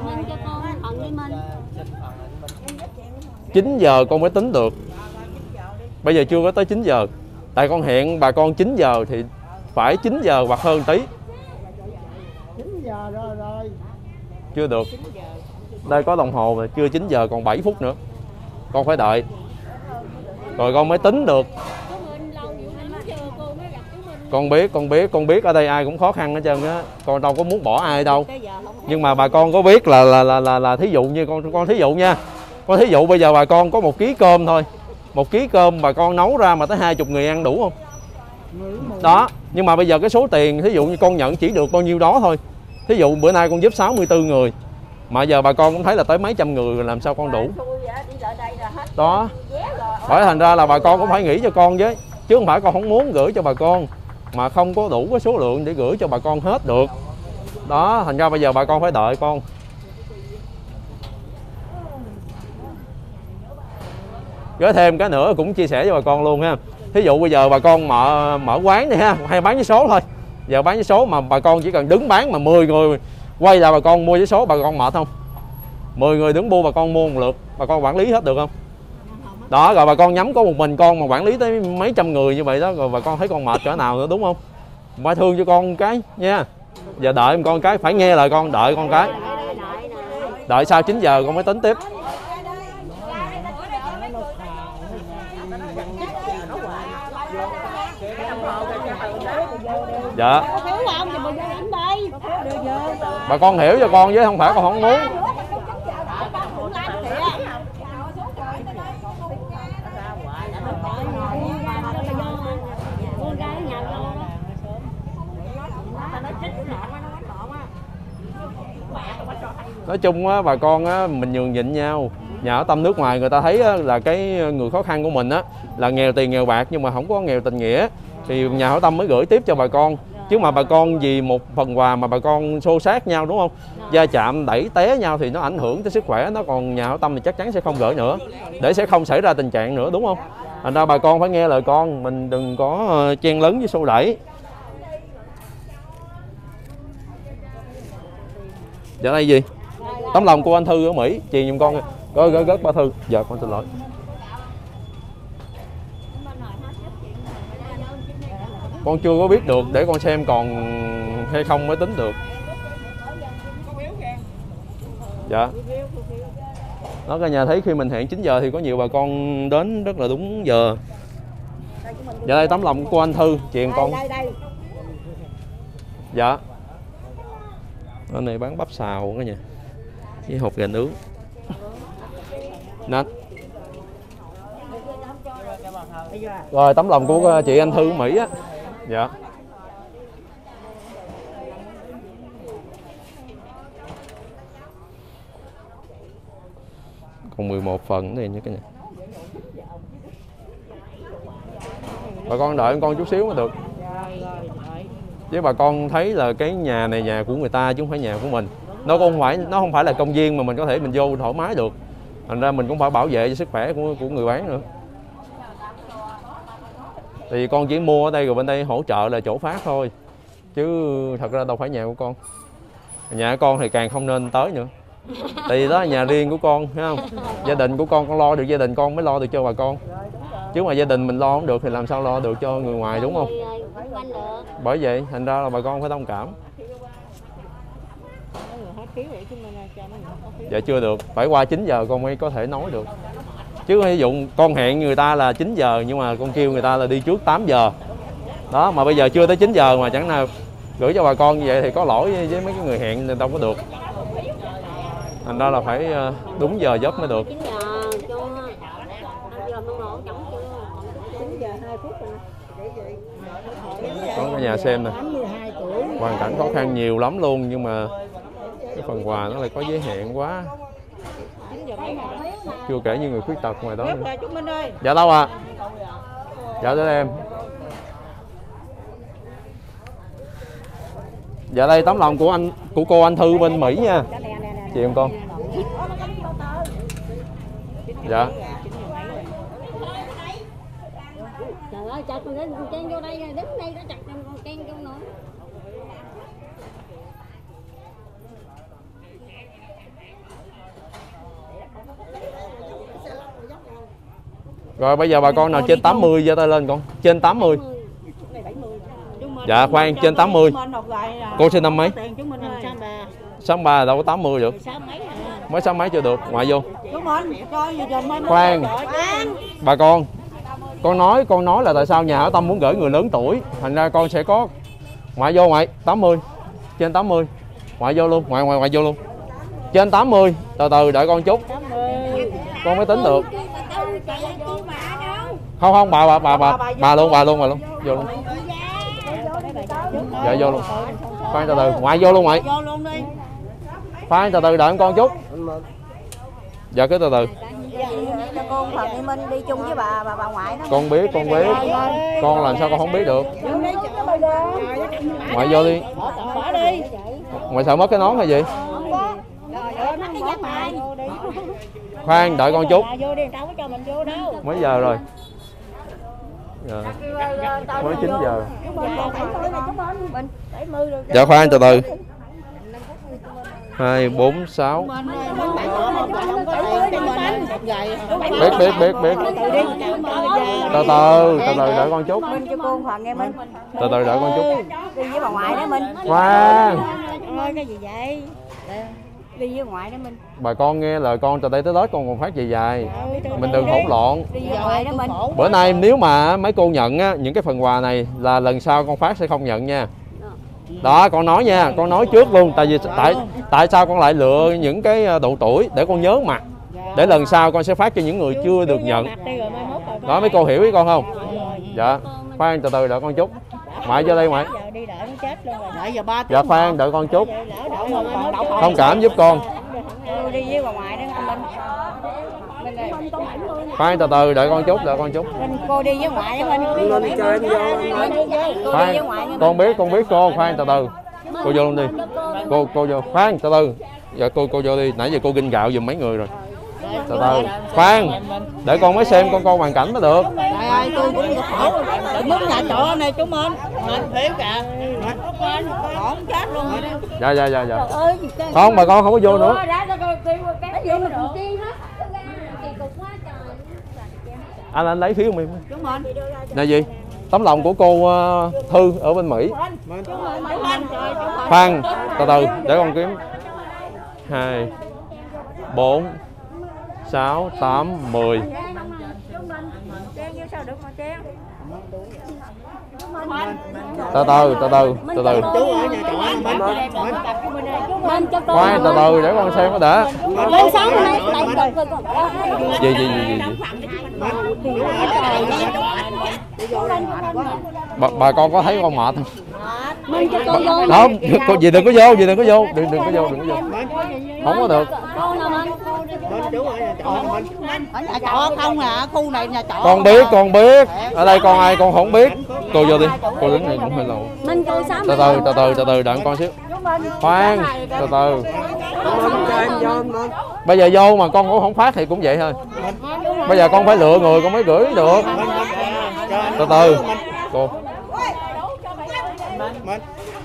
chín giờ con mới tính được. Bây giờ chưa có tới chín giờ. Tại con hẹn bà con chín giờ thì phải chín giờ hoặc hơn tí. chín giờ rồi rồi. Chưa được. Đây có đồng hồ mà chưa chín giờ còn bảy phút nữa. Con phải đợi. Rồi con mới tính được. Con biết, con biết, con biết ở đây ai cũng khó khăn hết trơn á. Con đâu có muốn bỏ ai đâu. Nhưng mà bà con có biết là là là là, là thí dụ như con con thí dụ nha. Con thí dụ bây giờ bà con có một ký cơm thôi. Một ký cơm bà con nấu ra mà tới hai chục người ăn đủ không? Đó, nhưng mà bây giờ cái số tiền thí dụ như con nhận chỉ được bao nhiêu đó thôi. Thí dụ bữa nay con giúp sáu mươi tư người. Mà giờ bà con cũng thấy là tới mấy trăm người rồi làm sao con đủ. Đó. Bởi thành ra là bà con cũng phải nghĩ cho con với. Chứ không phải con không muốn gửi cho bà con mà không có đủ cái số lượng để gửi cho bà con hết được. Đó, thành ra bây giờ bà con phải đợi con. Gửi thêm cái nữa cũng chia sẻ với bà con luôn ha. Thí dụ bây giờ bà con mở mở quán này ha, hay bán với số thôi. Giờ bán với số mà bà con chỉ cần đứng bán mà mười người quay lại bà con mua với số, bà con mệt không? mười người đứng bu bà con mua một lượt, bà con quản lý hết được không? Đó, rồi bà con nhắm có một mình con mà quản lý tới mấy trăm người như vậy đó, rồi bà con thấy con mệt cỡ nào nữa đúng không? Phải thương cho con cái nha. Giờ đợi con cái, phải nghe lời con, đợi con cái. Đợi sau chín giờ con mới tính tiếp. Dạ. Bà con hiểu cho con với không phải con không muốn. Nói chung á, bà con á, mình nhường nhịn nhau. Nhà hảo tâm nước ngoài người ta thấy á, là cái người khó khăn của mình á, là nghèo tiền nghèo bạc nhưng mà không có nghèo tình nghĩa. Thì nhà hảo tâm mới gửi tiếp cho bà con. Chứ mà bà con vì một phần quà mà bà con xô xát nhau đúng không? Va chạm đẩy té nhau thì nó ảnh hưởng tới sức khỏe. Nó còn nhà hảo tâm thì chắc chắn sẽ không gửi nữa. Để sẽ không xảy ra tình trạng nữa đúng không? Thành ra bà con phải nghe lời con. Mình đừng có chen lấn với xô đẩy. Dạ đây gì? Tấm lòng của anh Thư ở Mỹ, truyền giùm con. Rồi gửi gớt ba Thư. Dạ con xin lỗi. Con chưa có biết được để con xem còn hay không mới tính được. Dạ. Đó, cả nhà thấy khi mình hẹn chín giờ thì có nhiều bà con đến rất là đúng giờ. Dạ đây tấm lòng của anh Thư, truyền con. Dạ. Anh này bán bắp xào cả nhà. Với hộp gà nướng. Nè. Rồi tấm lòng của chị anh Thư Mỹ á. Dạ. Còn mười một phần này nha cả nhà. Bà con đợi con chút xíu mới được. Với bà con thấy là cái nhà này nhà của người ta chứ không phải nhà của mình. Nó không phải nó không phải là công viên mà mình có thể mình vô thoải mái được. Thành ra mình cũng phải bảo vệ cho sức khỏe của của người bán nữa. Thì con chỉ mua ở đây rồi bên đây hỗ trợ là chỗ phát thôi, chứ thật ra đâu phải nhà của con. Nhà của con thì càng không nên tới nữa, tại vì đó là nhà riêng của con, thấy không? Gia đình của con con lo được gia đình con mới lo được cho bà con, chứ mà gia đình mình lo không được thì làm sao lo được cho người ngoài, đúng không? Bởi vậy thành ra là bà con phải thông cảm. Dạ chưa được, phải qua chín giờ con mới có thể nói được. Chứ ví dụ con hẹn người ta là chín giờ nhưng mà con kêu người ta là đi trước tám giờ. Đó, mà bây giờ chưa tới chín giờ mà chẳng nào gửi cho bà con như vậy thì có lỗi với mấy cái người hẹn nên đâu có được. Thành ra là phải đúng giờ giấc mới được. Có cả nhà xem nè. Hoàn cảnh khó khăn nhiều lắm luôn, nhưng mà cái phần quà nó lại có giới hạn quá. Chưa kể như người khuyết tật ngoài đó nữa. Dạ đâu ạ? À? Dạ tới em. Dạ đây tấm lòng của anh, của cô anh Thư bên Mỹ nha. Chị em con. Dạ. Trời ơi, chặt mình chen vô đây, đứng đây nó chặt mình còn chen vô nữa. Rồi bây giờ bà con nào trên tám mươi giơ tay lên con. Trên tám mươi. Dạ khoan, trên tám mươi. Cô sinh năm mấy? sáu ba đâu có tám mươi được. Mới sáu mấy chưa được, ngoại vô. Khoan. Bà con. Con nói con nói là tại sao nhà ở Tâm muốn gửi người lớn tuổi, thành ra con sẽ có ngoại vô ngoại tám mươi. Trên tám mươi. Ngoại vô luôn, ngoại ngoại ngoại vô luôn. Trên tám mươi, từ từ đợi con chút. Con mới tính được. Không không bà bà bà bà bà luôn bà luôn bà luôn vô luôn. Dạ vô luôn. Khoan từ từ, ngoại vô luôn ngoại. Khoan từ từ đợi con chút. Dạ cứ từ từ. Cho con Phạm Thị Minh đi chung với bà bà bà ngoại đó. Con biết con biết. Con làm sao con không biết được. Ngoại vô đi. Ngoại sợ mất cái nón hay gì? Khoan đợi con chút. Mấy giờ rồi? Dạ. Mới chín giờ. Dạ khoan từ từ. Hai bốn sáu. Biết biết biết biết. Từ từ từ từ đợi con chút. Minh cho cô Hoàng nghe Minh. Từ từ đợi con chút. Đi với bà ngoại đó Minh. Khoan. Ơi cái gì vậy? Đi với ngoại đó Minh. Bà con nghe lời con, từ đây tới Tết con còn phát gì dài. Mình đừng hỗn loạn. Đi với ngoại đó Minh. Bữa nay nếu mà mấy cô nhận á, những cái phần quà này là lần sau con phát sẽ không nhận nha. Đó con nói nha, con nói trước luôn. Tại vì tại tại sao con lại lựa những cái độ tuổi để con nhớ mặt, để lần sau con sẽ phát cho những người chưa được nhận. Đó mấy cô hiểu với con không? Dạ khoan từ từ đợi con chút. Ngoại vô đây ngoại. Dạ khoan đợi con chút. Thông cảm giúp con. Đi với bà ngoại đó Minh. Khoan từ từ đợi con chút, đợi con chút. Cô đi với ngoại đó Minh. Minh cho em vô. Khoan, con biết con biết cô, khoan từ từ. Cô vô luôn đi. Cô cô vô. Khoan từ từ. Dạ cô cô vô đi, nãy giờ cô ginh gạo giùm mấy người rồi. Từ từ. Khoan. Để con mới xem con coi hoàn cảnh mới được. Trời ơi, tôi cũng khổ. Mất nhà trọ này chú Minh. Mình thiếu cả. Khổ chết luôn rồi đó. Dạ dạ dạ dạ. Không bà con không có vô nữa. Anh anh lấy phiếu mình. Là gì? Tấm lòng của cô uh, Thư ở bên Mỹ. Khoan, từ từ để con kiếm. Hai, bốn, sáu, tám, mười. Từ từ, từ từ, từ từ. Khoan, từ từ để con xem có đã. Gì gì gì gì. Bà, bà con có thấy con mệt không? Không, con gì đừng có vô, gì đừng có vô, đừng đừng có vô, đừng có vô. Không có được. Nhà trọ không à, khu này nhà trọ. Con biết, con biết. Ở đây con ai con không biết. Cô vô đi. Cô đứng này cũng hơi lâu. Từ từ, từ từ, từ từ đợi con xíu. Khoan, từ từ. Bây giờ vô mà con cũng không phát thì cũng vậy thôi. Bây giờ con phải lựa người con mới gửi được. Từ từ. cô. Mình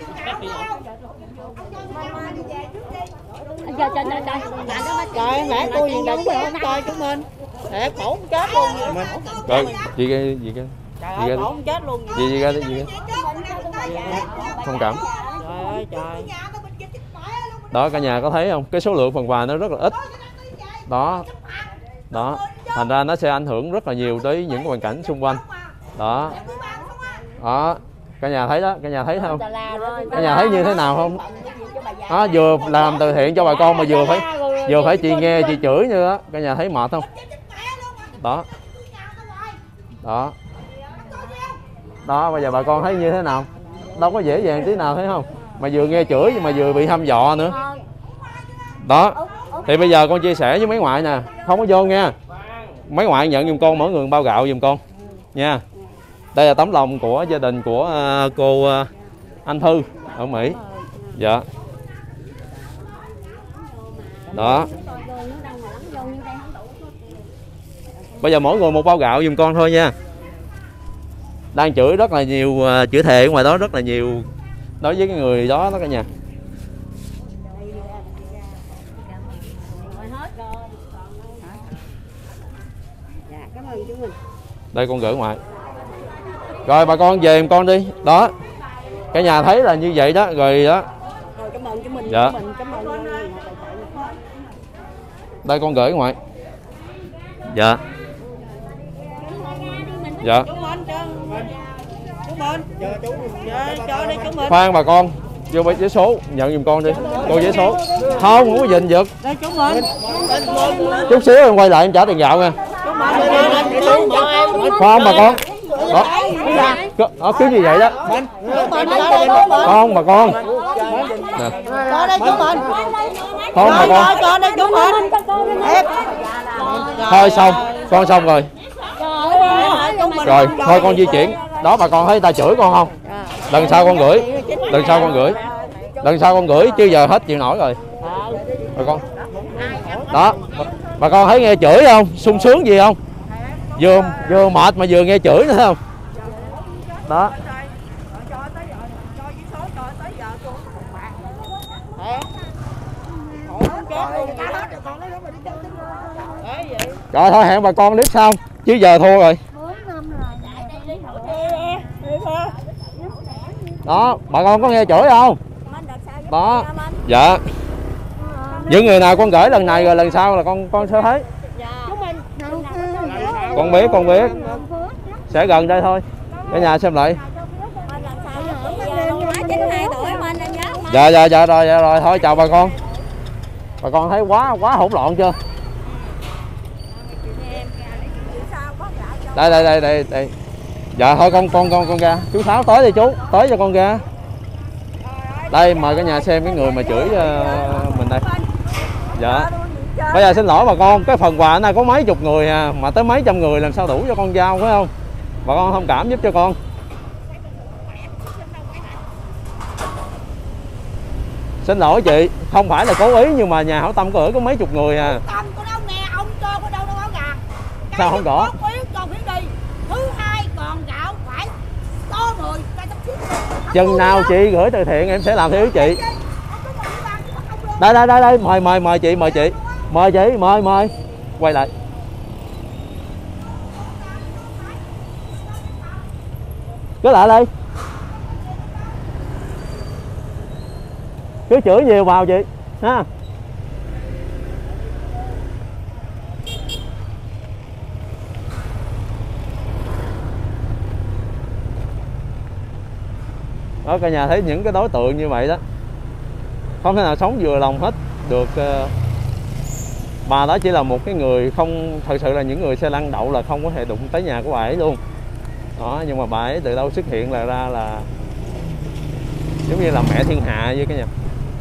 Trời trời trời trời. trời mẹ cô gì đâu có không coi chúng mình. Thiệt khổ chết luôn. Mình Rồi, gì cái gì cái trời gì ơi cái khổ chết luôn. gì gì cái gì cái thông cảm. Trời ơi trời. Đó cả nhà có thấy không? Cái số lượng phần quà nó rất là ít. Đó. Đó. Thành ra nó sẽ ảnh hưởng rất là nhiều tới những hoàn cảnh xung quanh. Đó. Đó. Cả nhà thấy đó, cả nhà thấy không? Cả nhà thấy như thế nào không? Đó, vừa làm từ thiện cho bà con mà vừa phải vừa phải chị nghe chị chửi nữa đó. Cả nhà thấy mệt không? Đó. Đó. Đó, bây giờ bà con thấy như thế nào? Đâu có dễ dàng tí nào thấy không? Mà vừa nghe chửi mà vừa bị hăm dọa nữa. Đó. Thì bây giờ con chia sẻ với mấy ngoại nè, không có vô nha. Mấy ngoại nhận giùm con mỗi người bao gạo giùm con nha. Đây là tấm lòng của gia đình của uh, cô uh, Anh Thư ở Mỹ. Dạ. Đó. Bây giờ mỗi người một bao gạo giùm con thôi nha. Đang chửi rất là nhiều, uh, chửi thề ngoài đó rất là nhiều đối với cái người đó đó cả nhà. Đây con gửi ngoại. Rồi bà con về giùm con đi. Đó. Cả nhà thấy là như vậy đó, rồi đó. Dạ. Đây con gửi ngoại. Dạ. Dạ. Khoan bà con, vô giấy số nhận giùm con đi. Cô giấy số. Không, không có dình giật. Chút xíu em quay lại em trả tiền gạo nha. Không bà con. Đó. Đó cứ như vậy đó. Không bà con. Nè. Không bà con. Thôi xong, con xong rồi. Rồi, thôi con di chuyển. Đó bà con thấy ta chửi con không? Lần sau con gửi. Lần sau con gửi. Lần sau con gửi chứ giờ hết chịu nổi rồi. Bà con. Đó. Bà con thấy nghe chửi không? Sung sướng gì không? Vừa vừa mệt mà vừa nghe chửi nữa không? Đó. Rồi thôi hẹn bà con clip sau chứ giờ thua rồi. Đó, bà con có nghe chửi không? Đó. Dạ. Những người nào con gửi lần này rồi lần sau là con con sẽ thấy. Con biết, con biết. Sẽ gần đây thôi. Cả nhà xem lại. Dạ dạ dạ rồi dạ rồi thôi chào bà con. Bà con thấy quá quá hỗn loạn chưa? Đây đây đây đây đây. Dạ thôi con con con con ra. Chú Sáu tới đi chú, tới cho con ra. Đây mời cả nhà xem cái người mà chửi uh, mình đây. Dạ. Bây giờ xin lỗi bà con, cái phần quà này có mấy chục người à, mà tới mấy trăm người làm sao đủ cho con giao phải không? Bà con thông cảm giúp cho con. Xin lỗi chị, không phải là cố ý nhưng mà nhà hảo tâm có ở có mấy chục người à. Tâm của đâu nè, ông cho có đâu đâu áo gà. Sao không có? Còn phiếu đi. Thứ hai còn gạo phải có người. Chừng nào chị gửi từ thiện em sẽ làm theo ý chị. Đây đây đây đây, mời mời mời chị, mời chị. Mời chị, mời mời. Quay lại. Cứ lại đây. Cứ chửi nhiều vào chị ha. Đó cả nhà thấy những cái đối tượng như vậy đó không thể nào sống vừa lòng hết được. Bà đó chỉ là một cái người không, thật sự là những người xe lăn đậu là không có thể đụng tới nhà của bà ấy luôn đó, nhưng mà bà ấy từ đâu xuất hiện là ra là giống như là mẹ thiên hạ với cả nhà.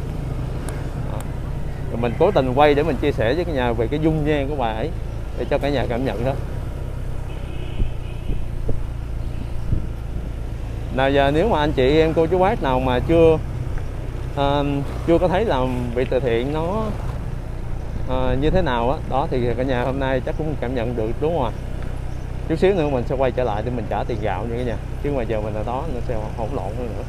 Rồi mình cố tình quay để mình chia sẻ với cả nhà về cái dung nhan của bà ấy để cho cả nhà cảm nhận đó. Nào giờ nếu mà anh chị em cô chú bác nào mà chưa uh, chưa có thấy làm việc từ thiện nó uh, như thế nào á đó, đó thì cả nhà hôm nay chắc cũng cảm nhận được đúng không ạ? Chút xíu nữa mình sẽ quay trở lại để mình trả tiền gạo như cái nhà, chứ mà giờ mình ở đó nó sẽ hỗn lộn hơn nữa.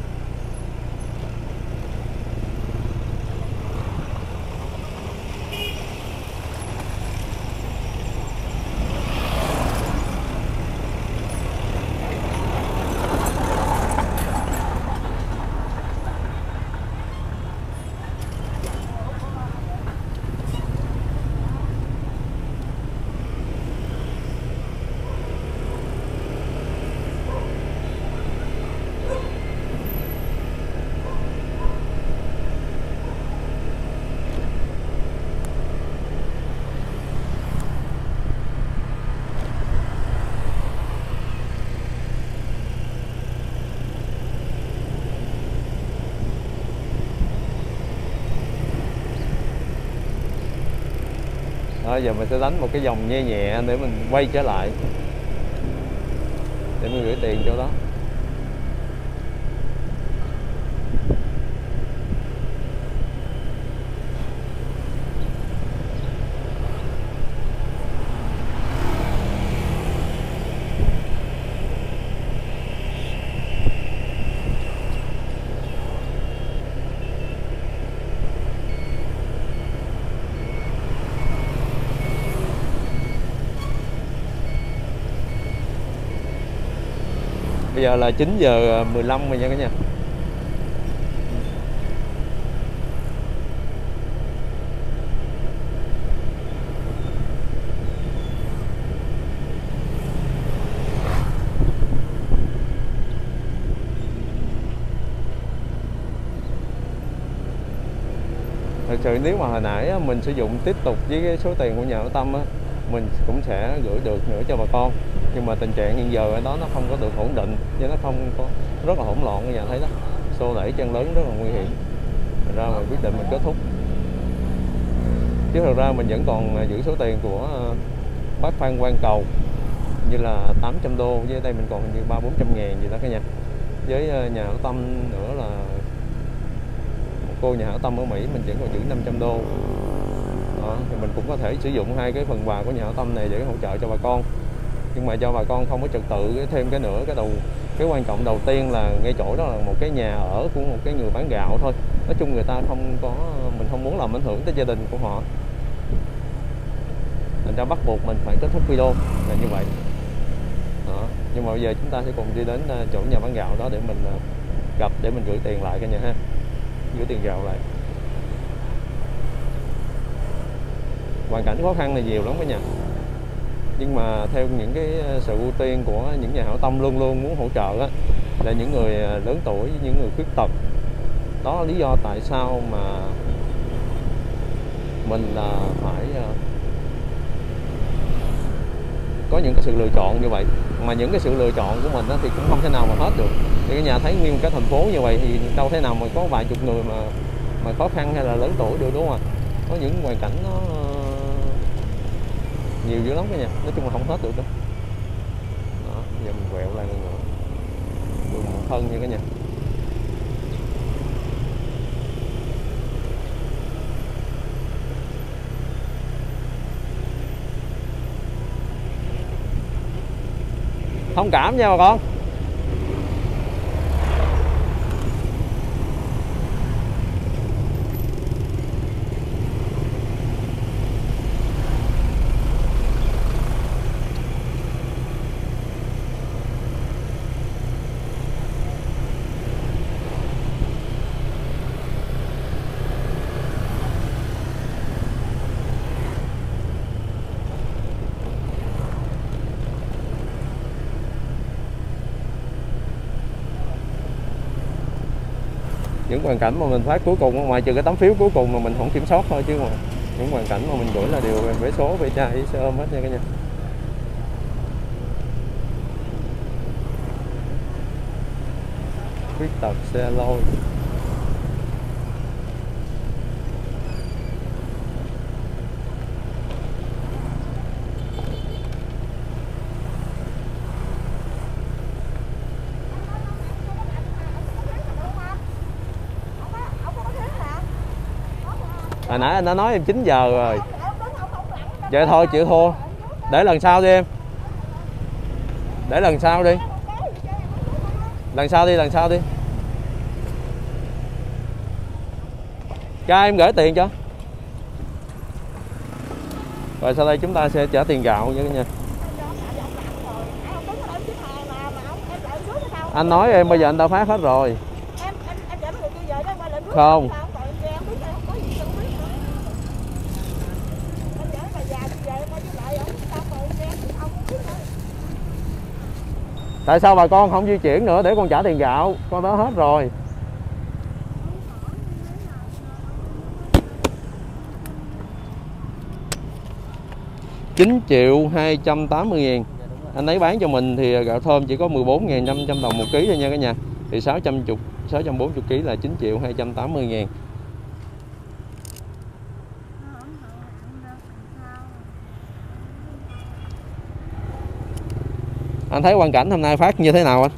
Đó, giờ mình sẽ đánh một cái vòng nhẹ nhẹ để mình quay trở lại để mình gửi tiền chỗ đó. Bây giờ là chín giờ mười lăm rồi nha cả nhà. Thật sự nếu mà hồi nãy mình sử dụng tiếp tục với cái số tiền của nhà hảo tâm á, mình cũng sẽ gửi được nữa cho bà con. Nhưng mà tình trạng hiện giờ ở đó nó không có được ổn định, chứ nó không có, rất là hỗn loạn. Các nhà thấy đó, xô đẩy chân lớn rất là nguy hiểm. Thành ra mình quyết định mình kết thúc. Chứ thật ra mình vẫn còn giữ số tiền của bác Phan Quang Cầu như là tám trăm đô, với đây mình còn như ba bốn trăm ngàn gì đó cả nhà. Với nhà hảo tâm nữa là một cô nhà hảo tâm ở Mỹ mình vẫn còn giữ năm trăm đô. Đó, thì mình cũng có thể sử dụng hai cái phần quà của nhà hảo tâm này để hỗ trợ cho bà con. Nhưng mà cho bà con không có trật tự thêm cái nữa, cái đầu cái quan trọng đầu tiên là ngay chỗ đó là một cái nhà ở của một cái người bán gạo thôi. Nói chung người ta không có, mình không muốn làm ảnh hưởng tới gia đình của họ, thành ra bắt buộc mình phải kết thúc video là như vậy đó. Nhưng mà bây giờ chúng ta sẽ cùng đi đến chỗ nhà bán gạo đó để mình gặp, để mình gửi tiền lại cả nhà ha, gửi tiền gạo lại. Hoàn cảnh khó khăn này nhiều lắm cả nhà, nhưng mà theo những cái sự ưu tiên của những nhà hảo tâm luôn luôn muốn hỗ trợ đó, là những người lớn tuổi, những người khuyết tật. Đó là lý do tại sao mà mình là phải có những cái sự lựa chọn như vậy. Mà những cái sự lựa chọn của mình thì cũng không thể nào mà hết được. Thì cái nhà thấy nguyên cái thành phố như vậy thì đâu thể nào mà có vài chục người mà mà khó khăn hay là lớn tuổi được, đúng không ạ? Có những hoàn cảnh nó nhiều dữ lắm cả nhà, nói chung là không hết được đâu. Đó, giờ mình quẹo lại lần nữa, đường một thân nha cả nhà. Thông cảm nha bà con. Những hoàn cảnh mà mình phát cuối cùng, ngoài trừ cái tấm phiếu cuối cùng mà mình không kiểm soát thôi, chứ mà những hoàn cảnh mà mình gửi là đều vé số, vé chai, xe ôm hết nha cả nhà. Khuyết tật, xe lôi. Hồi nãy anh đã nói em chín giờ rồi. Vậy thôi chịu thua. Để lần sau đi em. Để lần sau đi. Lần sau đi, lần sau đi. Cho em gửi tiền cho. Rồi sau đây chúng ta sẽ trả tiền gạo nha cả nhà. Anh nói em bây giờ anh đã phát hết rồi. Không. Tại sao bà con không di chuyển nữa để con trả tiền gạo? Con đó hết rồi. chín triệu hai trăm tám mươi ngàn. Anh ấy bán cho mình thì gạo thơm chỉ có mười bốn nghìn năm trăm đồng một ký thôi nha cả nhà. Thì sáu trăm bốn mươi ký là chín triệu hai trăm tám mươi ngàn. Anh thấy hoàn cảnh hôm nay phát như thế nào anh?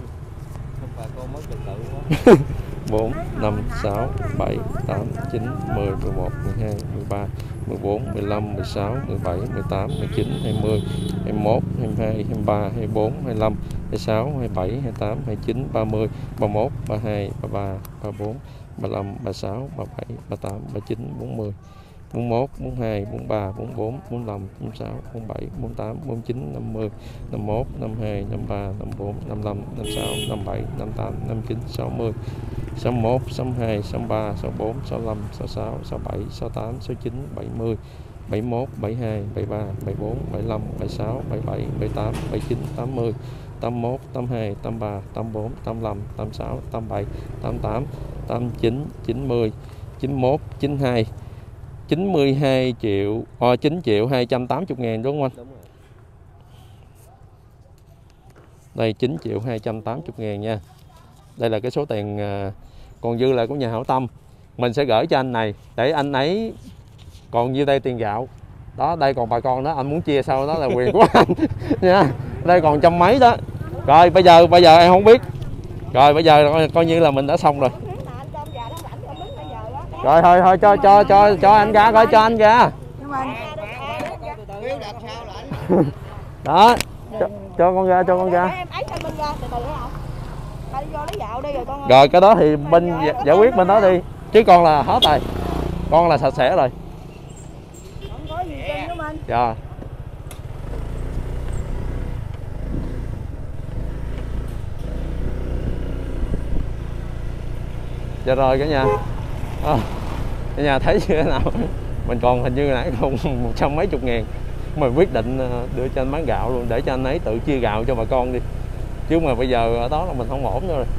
bốn, năm, sáu, bảy, tám, chín, mười, mười một, mười hai, mười ba, mười bốn, mười lăm, mười sáu, mười bảy, mười tám, mười chín, hai mươi, hai mươi mốt, hai mươi hai, hai mươi ba, hai mươi bốn, hai mươi lăm, hai mươi sáu, hai mươi bảy, hai mươi tám, hai mươi chín, ba mươi, ba mươi mốt, ba mươi hai, ba mươi ba, ba mươi bốn, ba mươi lăm, ba mươi sáu, ba mươi bảy, ba mươi tám, ba mươi chín, bốn mươi, bốn mươi mốt, bốn mươi hai, bốn mươi ba, bốn mươi bốn, bốn mươi lăm, bốn mươi sáu, bốn mươi bảy, bốn mươi tám, bốn mươi chín, năm mươi, năm mươi mốt, năm mươi hai, năm mươi ba, năm mươi bốn, năm mươi lăm, năm mươi sáu, năm mươi bảy, năm mươi tám, năm mươi chín, sáu mươi, sáu mươi mốt, sáu mươi hai, sáu mươi ba, sáu mươi bốn, sáu mươi lăm, sáu mươi sáu, sáu mươi bảy, sáu mươi tám, sáu mươi chín, bảy mươi, bảy mươi mốt, bảy mươi hai, bảy mươi ba, bảy mươi bốn, bảy mươi lăm, bảy mươi sáu, bảy mươi bảy, bảy mươi tám, bảy mươi chín, tám mươi, tám mươi mốt, tám mươi hai, tám mươi ba, tám mươi bốn, tám mươi lăm, tám mươi sáu, tám mươi bảy, tám mươi tám, tám mươi chín, chín mươi, chín mươi mốt, chín mươi hai, chín mươi hai triệu, oh, chín triệu hai trăm tám mươi ngàn đúng không anh? Đúng rồi. Đây chín triệu hai trăm tám mươi ngàn nha. Đây là cái số tiền còn dư lại của nhà hảo tâm. Mình sẽ gửi cho anh này để anh ấy còn như đây tiền gạo. Đó, đây còn bà con đó, anh muốn chia sao đó là quyền của anh nha. Đây còn trăm mấy đó. Rồi bây giờ bây giờ em không biết. Rồi bây giờ coi, coi như là mình đã xong rồi. Rồi thôi thôi cho cho cho cho anh ra, coi cho anh ra. Đó. Cho, cho con ra, cho con ra. Rồi cái đó thì bên giải quyết bên đó đi. Chứ con là hết rồi. Con là sạch sẽ rồi. Dạ. Dạ rồi cả nhà. À, cả nhà thấy như thế nào? Mình còn hình như nãy còn một trăm mấy chục ngàn. Mình quyết định đưa cho anh bán gạo luôn, để cho anh ấy tự chia gạo cho bà con đi. Chứ mà bây giờ ở đó là mình không ổn nữa rồi.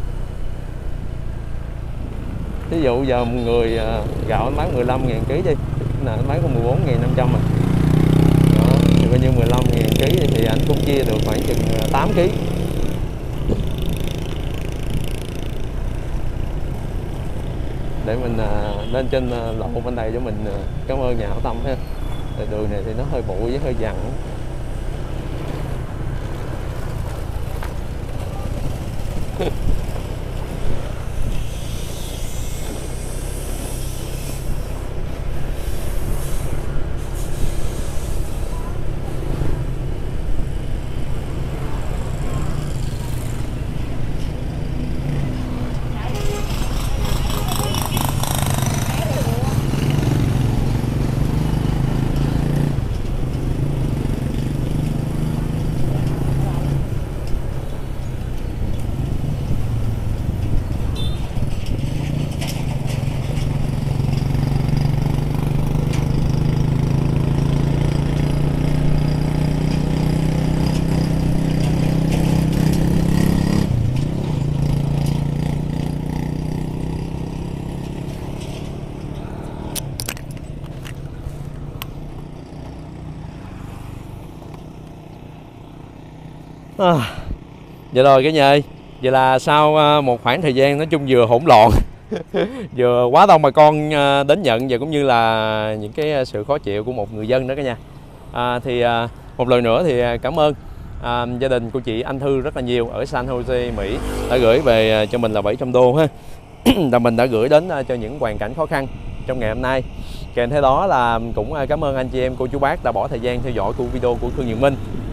Ví dụ giờ một người gạo anh bán mười lăm ngàn ký đi, là anh bán có mười bốn nghìn năm trăm rồi. Đó, thì coi như mười lăm ngàn ký thì anh cũng chia được khoảng chừng tám ký. Để mình lên trên lộ bên đây cho mình cảm ơn nhà hảo tâm ha. Đường này thì nó hơi bụi với hơi dằn. À, vậy rồi cả nhà ơi, vậy là sau một khoảng thời gian nói chung vừa hỗn loạn vừa quá đông bà con đến nhận, và cũng như là những cái sự khó chịu của một người dân đó cả nhà. À, thì à, một lần nữa thì cảm ơn à, gia đình của chị Anh Thư rất là nhiều ở San Jose, Mỹ đã gửi về cho mình là bảy trăm đô ha. Là mình đã gửi đến cho những hoàn cảnh khó khăn trong ngày hôm nay. Kèm theo đó là cũng cảm ơn anh chị em cô chú bác đã bỏ thời gian theo dõi của video của Khương Nhật Minh.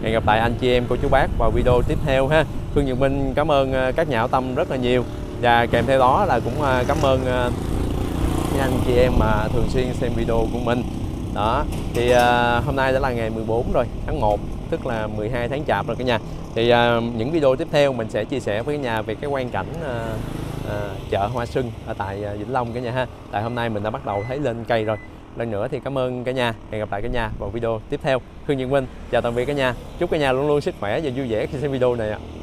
Hẹn gặp lại anh chị em cô chú bác vào video tiếp theo ha. Khương Nhật Minh cảm ơn các nhà hảo tâm rất là nhiều, và kèm theo đó là cũng cảm ơn những anh chị em mà thường xuyên xem video của mình. Đó thì uh, hôm nay đã là ngày mười bốn rồi tháng một, tức là mười hai tháng chạp rồi cả nhà. Thì uh, những video tiếp theo mình sẽ chia sẻ với cả nhà về cái quang cảnh uh, uh, chợ hoa xuân ở tại uh, Vĩnh Long cả nhà ha. Tại hôm nay mình đã bắt đầu thấy lên cây rồi. Lần nữa thì cảm ơn cả nhà. Hẹn gặp lại cả nhà vào video tiếp theo. Khương Nhật Minh chào tạm biệt cả nhà. Chúc cả nhà luôn luôn sức khỏe và vui vẻ khi xem video này ạ.